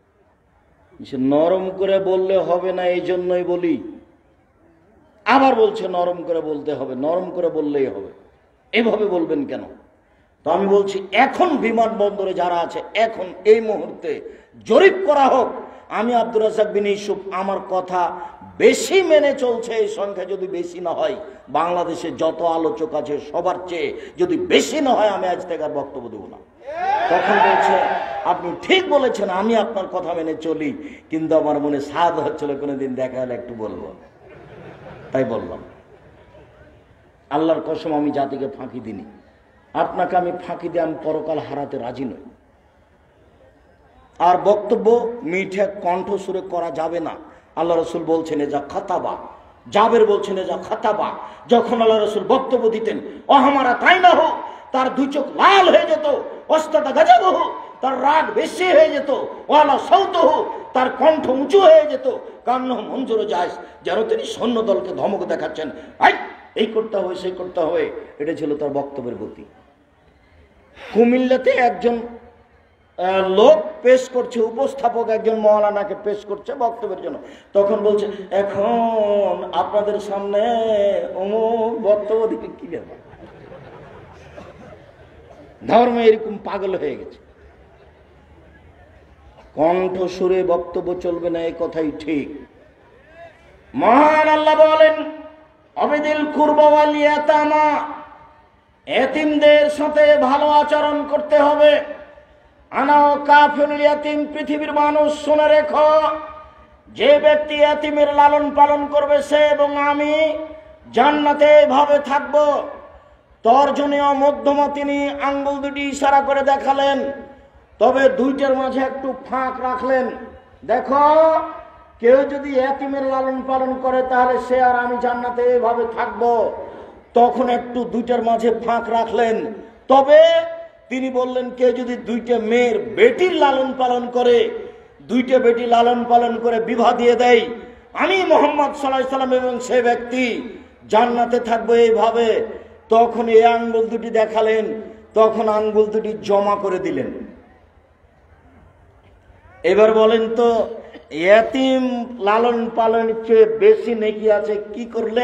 নরম করে বললে হবে না, এই জন্যই বলি। আবার বলছে নরম করে বলতে হবে, নরম করে বললেই হবে। এভাবে বলবেন কেন? তো আমি বলছি এখন বিমানবন্দরে যারা আছে, এখন এই মুহূর্তে জরিপ করা হোক। আমি আব্দুর রাজ্জাক বিন ইউসুফ, আমার কথা বেশি মেনে চলছে, এই সংখ্যা যদি বেশি না হয়, বাংলাদেশে যত আলোচক আছে সবার চেয়ে যদি বেশি না হয়, আমি আজ থেকে আর বক্তব্য দেব না। তখন বলছে আপনি ঠিক বলেছেন, আমি আপনার কথা মেনে চলি, কিন্তু আমার মনে সাধ হচ্ছিল কোনোদিন দেখা হলে একটু বলবো, তাই বললাম। আল্লাহর কসম আমি জাতিকে ফাঁকি দিনি। আপনাকে আমি ফাঁকি দিয়ে আমি পরকাল হারাতে রাজি নই। আর বক্তব্য মিঠে কণ্ঠ সুরে করা যাবে না। আল্লাহ রসুল বলছেন যা খাতাবা, জাবের বলছেন যা খাতাবা। যখন আল্লাহ রসুল বক্তব্য দিতেন, ও হামারা তাই না হোক, তার দুই চোখ লাল হয়ে যেত। ওস্তাদা গজব হোক, তার রাগ বেশি হয়ে যেত। ওয়ালা সৌত হোক, তার কণ্ঠ উঁচু হয়ে যেত। কান্ন মঞ্জুর যায়, যেন তিনি সৈন্য দলকে ধমক দেখাচ্ছেন, আই এই করতে হবে সেই করতে হবে। এটা ছিল তার বক্তব্যের গতি। কুমিল্লাতে একজন লোক পেশ করছে, উপস্থাপক একজন মওলানাকে পেশ করছে বক্তব্যের জন্য। তখন বলছে এখন আপনাদের সামনে অমুক বক্তব্য দিকে কি ব্যাপার? ধর্ম এরকম পাগল হয়ে গেছে। কণ্ঠ সুরে বক্তব্য চলবে না, এই কথাই ঠিক। মহান আল্লাহ বলেন অবিদিল কুরবা ওয়াল ইয়াতামা, এতিমদের সাথে ভালো আচরণ করতে হবে। আনা কাফিরুল ইয়াতিম, পৃথিবীর মানুষ শুনে রেখো, যে ব্যক্তি এতিমের লালন পালন করবে সে এবং আমি জান্নাতে ভাবে থাকব। তর্জনীয় মধ্যমা তিনি আঙ্গুল দুটি ইশারা করে দেখালেন, তবে দুইটার মাঝে একটু ফাঁক রাখলেন। দেখো, কেউ যদি এতিমের লালন পালন করে তাহলে সে আর আমি জান্নাতে এভাবে থাকব। তখন একটু দুইটার মাঝে ফাঁক রাখলেন। তবে তিনি বললেন কেউ যদি দুইটা মেয়ের বেটির লালন পালন করে, দুইটা বেটি লালন পালন করে বিবাহ দিয়ে দেয়, আমি মুহাম্মদ সাল্লাল্লাহু আলাইহি সাল্লাম এবং সে ব্যক্তি জান্নাতে থাকবো এইভাবে। তখন এই আঙ্গুল দুটি দেখালেন, তখন আঙ্গুল দুটি জমা করে দিলেন। এবার বলেন তো, এতিম লালন পালনের চেয়ে বেশি নেকি আছে কি করলে?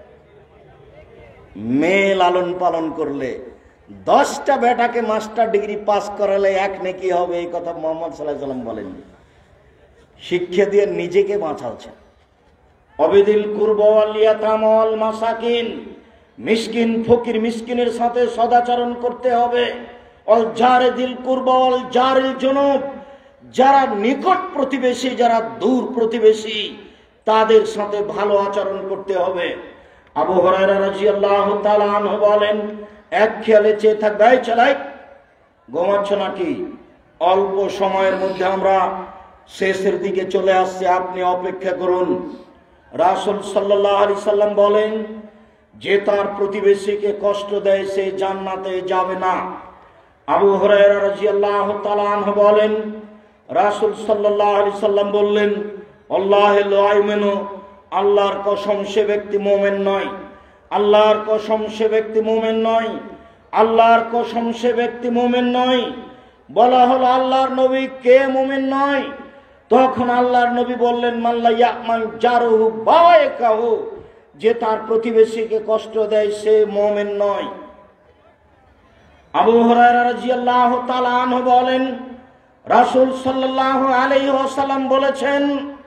মেয়ে লালন পালন করলে। দশটা বেটাকে মাস্টার ডিগ্রি পাস করালে এক নেকি হবে, এই কথা মুহাম্মদ সাল্লাল্লাহু আলাইহি সাল্লাম বলেননি। শিক্ষা দিয়ে নিজেকে বাঁচাচ্ছেন। অবিদিল কুরবা ওয়াল ইয়াতামা ওয়াল মাসাকিন, মিসকিন ফকির মিসকিনের সাথে সদাচরণ করতে হবে। অল জারে দিল কুরবা ওয়াল জারিল জুনুব, যারা নিকট প্রতিবেশী যারা দূর প্রতিবেশী তাদের সাথে ভালো আচরণ করতে হবে। আবু হুরায়রা রাদিয়াল্লাহু তাআলা আনহু বলেন, এক খেয়ালে চেয়ে থাকবে, এই চালাই ঘুমাচ্ছ নাকি? অল্প সময়ের মধ্যে আমরা শেষের দিকে চলে আসছি, আপনি অপেক্ষা করুন। রাসূল সাল্লাল্লাহু আলাইহি সাল্লাম বলেন, যে তার প্রতিবেশীকে কষ্ট দেয় সে জান্নাতে যাবে না। আবু হুরায়রা রাদিয়াল্লাহু তাআলা আনহু বলেন, রাসূল সাল্লাল্লাহু আলাইহি সাল্লাম বললেন, আল্লাহু লা ইউমিনু, আল্লাহর কসম সে ব্যক্তি মুমিন নয়। আল্লাহর কসম সে ব্যক্তি মুমিন নয়। আল্লাহর কসম সে ব্যক্তি মুমিন নয়। বলা হলো আল্লাহর নবী কে মুমিন নয়? তখন আল্লাহর নবী বললেন, মাল্লা ইয়ামান জারুহু বাওয়াইকাহু, যে তার প্রতিবেশীকে কষ্ট দেয় সে মুমিন নয়। আবু হুরায়রা রাদিয়াল্লাহু তাআলা আনহু বলেন, রাসূল সাল্লাল্লাহু আলাইহি ওয়াসাল্লাম বলেছেন,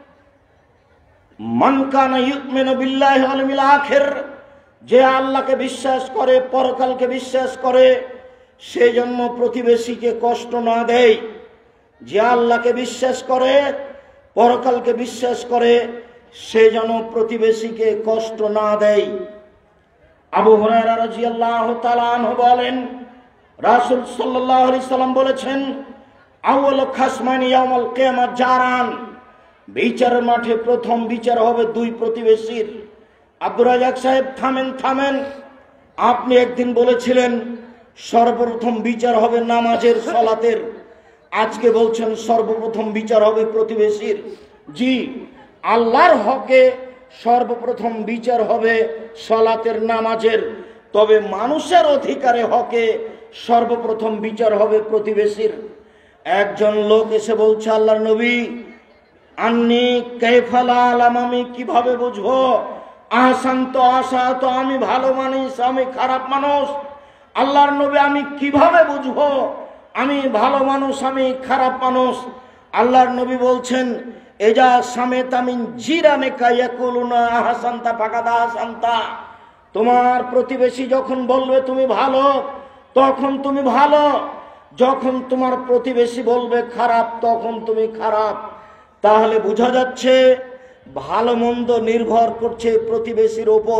মান কানা ইউমিনু বিল্লাহি ওয়াল ইয়াউমিল আখির, যে আল্লাহকে বিশ্বাস করে, পরকালকে বিশ্বাস করে, সে জন্য প্রতিবেশীকে কষ্ট না দেয়। যে আল্লাহকে বিশ্বাস করে, পরকালকে বিশ্বাস করে, সে যেন প্রতিবেশীকে কষ্ট না দেয়। আবু হুরায়রা রাদিয়াল্লাহু তাআলা আনহু বলেন, রাসূল সাল্লাল্লাহু আলাইহি সাল্লাম বলেছেন, আউয়ালু খাসমানি ইয়াউমাল কিয়ামাহ জারান, বিচারের মাঠে প্রথম বিচার হবে দুই প্রতিবেশীর। আব্দুর রাজ্জাক সাহেব, থামেন থামেন, আপনি একদিন বলেছিলেন সর্বপ্রথম বিচার হবে নামাজের, সালাতের, আজকে বলছেন সর্বপ্রথম বিচার হবে প্রতিবেশীর। জি, আল্লাহর হকে সর্বপ্রথম বিচার হবে সালাতের, নামাজের, তবে মানুষের অধিকারে হকে সর্বপ্রথম বিচার হবে প্রতিবেশীর। একজন লোক এসে বলছে, আল্লাহর নবী, আন্নি কাইফা লা আলাম, আমি কিভাবে বুঝবো, আহসান তো আশা তো আমি ভালো মানুষ, আমি খারাপ মানুষ। আল্লাহর নবী, আমি কিভাবে বুঝবো আমি ভালো মানুষ, আমি খারাপ মানুষ? আল্লাহর নবী বলছেন, এজা সামেতা মিন জিরানিকা ইয়াকুলুনা আহসানতা ফাকাদ আহসানতা, তোমার প্রতিবেশী যখন বলবে তুমি ভালো, তখন তুমি ভালো, যখন তোমার প্রতিবেশী বলবে খারাপ, তখন তুমি খারাপ। তাহলে বোঝা যাচ্ছে ভালো মন্দ নির্ভর করছে প্রতিবেশীর ওপর।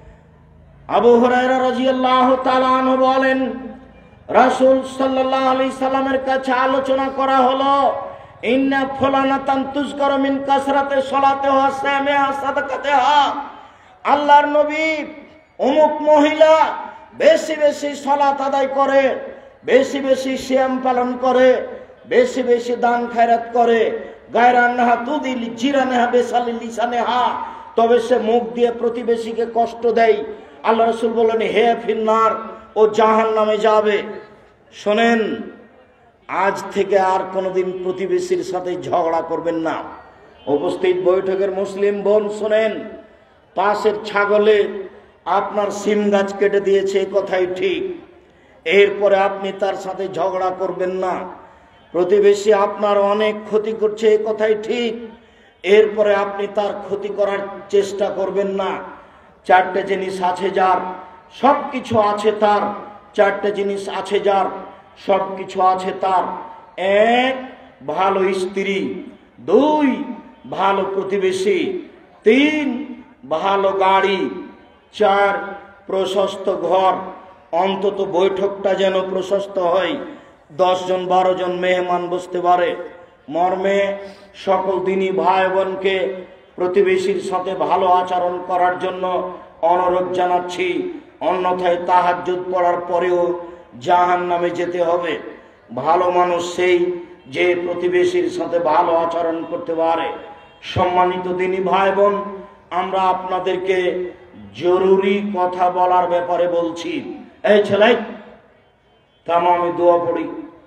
আবু হুরায়রা রাদিয়াল্লাহু তাআলা আনহু বলেন, রাসূল সাল্লাল্লাহু আলাইহি সাল্লামের কাছে আলোচনা করা হলো, ইন্না ফুলানাতান তুযকারু মিন কাসরাতি সালাতিহা সামিআ সাদাকাতিহা, আল্লাহর নবী, অমুক মহিলা বেশি বেশি সালাত আদায় করে, বেশি বেশি সিয়াম পালন করে, বেশি বেশি দান খায়রাত করে, গায়রান্নাহা তুদিল জিরানাহা বিসালিল লিসানিহা, তবে সে মুখ দিয়ে প্রতিবেশীকে কষ্ট দেয়। আল্লাহ রাসূল বলেন, হে ফিন্নার, ও জাহান্নামে যাবে। শোনেন, আজ থেকে আর কোনোদিন প্রতিবেশীর সাথে ঝগড়া করবেন না। উপস্থিত বৈঠকের মুসলিম বোন শোনেন, পাশের ছাগলে আপনার সিম গাছ কেটে দিয়েছে, কথাই ঠিক, এরপরে আপনি তার সাথে ঝগড়া করবেন না। প্রতিবেশী আপনার অনেক ক্ষতি করছে, কথাই ঠিক, এরপরে আপনি তার ক্ষতি করার চেষ্টা করবেন না। চারটে জিনিস আছে যার, সব কিছু আছে তার, চারটে জিনিস আছে যার, সব কিছু আছে তার। এক, ভালো স্ত্রী, দুই, ভালো প্রতিবেশী, তিন, ভালো গাড়ি, চার, প্রশস্ত ঘর, অন্তত বৈঠকটা যেন প্রশস্ত হয়, দশ জন বারো জন মেহমান বসতে পারে। মর্মে সকল দিনই ভাই বোনকে প্রতিবেশীর সাথে ভালো আচরণ করার জন্য অনুরোধ জানাচ্ছি, অন্যথায় তাহাজ্জুদ পড়ার পরেও জাহান্নামে যেতে হবে। ভালো মানুষ সেই যে প্রতিবেশীর সাথে ভালো আচরণ করতে পারে। সম্মানিত দিনী ভাই বোন, আমরা আপনাদেরকে জরুরি কথা বলার ব্যাপারে বলছি। এই ছেলে, তাম আমি দোয়া পড়ি।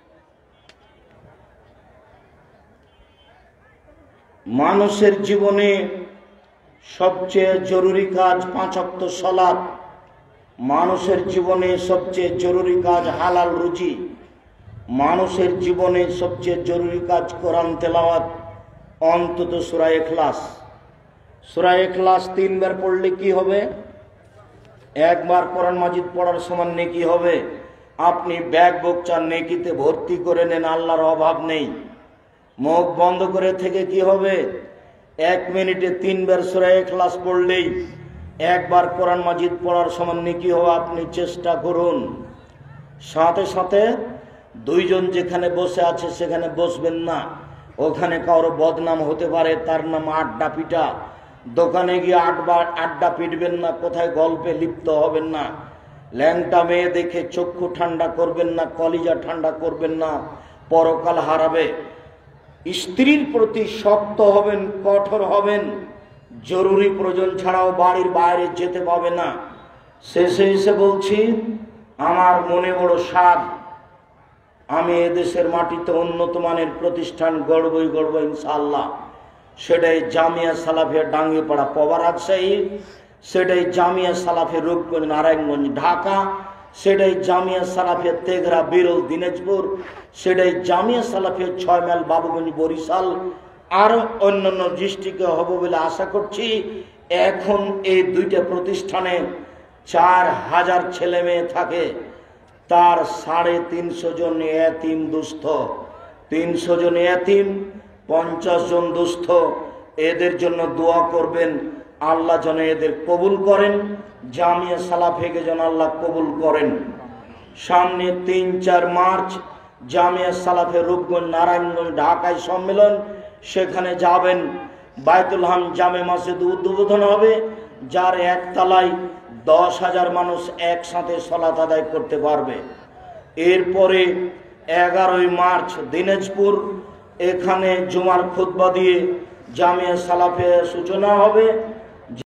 মানুষের জীবনে সবচেয়ে জরুরি কাজ পাঁচ ওয়াক্ত সালাত। মানুষের জীবনে সবচেয়ে জরুরি কাজ হালাল রুজি। মানুষের জীবনে সবচেয়ে জরুরি কাজ কোরআন তেলাওয়াত, অন্তত সূরা ইখলাস। সূরা ইখলাস তিনবার পড়লে কি হবে? একবার কোরআন মাজিদ পড়ার সমান নেকি হবে। আপনি ব্যাগ বকচা নেকিতে ভর্তি করে নেন, আল্লাহর অভাব নেই। মুখ বন্ধ করে থেকে কি হবে? এক মিনিটে তিনবার সূরা ইখলাস পড়লেই একবার কোরআন মাজিদ পড়ার সমান নেকি হবে। আপনি চেষ্টা করুন। সাথে সাথে দুইজন যেখানে বসে আছে সেখানে বসবেন না, ওখানে কারো বদনাম হতে পারে, তার নাম আড্ডা পিটা। দোকানে গিয়ে আটবার আড্ডা পিটবেন না, কোথায় গল্পে লিপ্ত হবেন না। ল্যাংটা মেয়ে দেখে চক্ষু ঠান্ডা করবেন না, কলিজা ঠান্ডা করবেন না, পরকাল হারাবে। স্ত্রীর প্রতি শক্ত হবেন, কঠোর হবেন। জরুরি প্রয়োজন ছাড়াও বাড়ির বাইরে যেতে পাবে না। শেষে এসে বলছি, আমার মনে বড় সাধ, আমি এদেশের মাটিতে উন্নত মানের প্রতিষ্ঠান গড়বই গড়ব ইনশাআল্লাহ। সেটাই জামিয়া সালাফিয়া ডাঙ্গিপাড়া পবা রাজশাহী, সেটাই জামিয়া সালাফিয়া রূপগঞ্জ নারায়ণগঞ্জ ঢাকা, সেটাই জামিয়া সালাফিয়া তেঘরা বিরল দিনাজপুর, সেটাই জামিয়া সালাফিয়া ছয় মাইল বাবুগঞ্জ বরিশাল, আরো অন্যান্য ডিস্ট্রিক্টে হবে বলে আশা করছি। এখন এই দুইটা প্রতিষ্ঠানে চার হাজার ছেলে মেয়ে থাকে, তার সাড়ে তিনশো জন এতিম দুস্থ, তিনশো জন এতিম, পঞ্চাশ জন দুস্থ। এদের জন্য দোয়া করবেন, আল্লাহ যেন এদের কবুল করেন, জামিয়া সালাফিকে যেন আল্লাহ কবুল করেন। সামনে তিন চার মার্চ জামিয়া সালাফে রূপগঞ্জ নারায়ণগঞ্জ ঢাকায় সম্মেলন, সেখানে যাবেন। বায়তুল হাম জামে মসজিদ উদ্বোধন হবে, যার একতলায় দশ হাজার মানুষ একসাথে সালাত আদায় করতে পারবে। এরপরে এগারোই মার্চ দিনাজপুর, এখানে জুমার খুতবা দিয়ে জামিয়া সালাফে সূচনা হবে।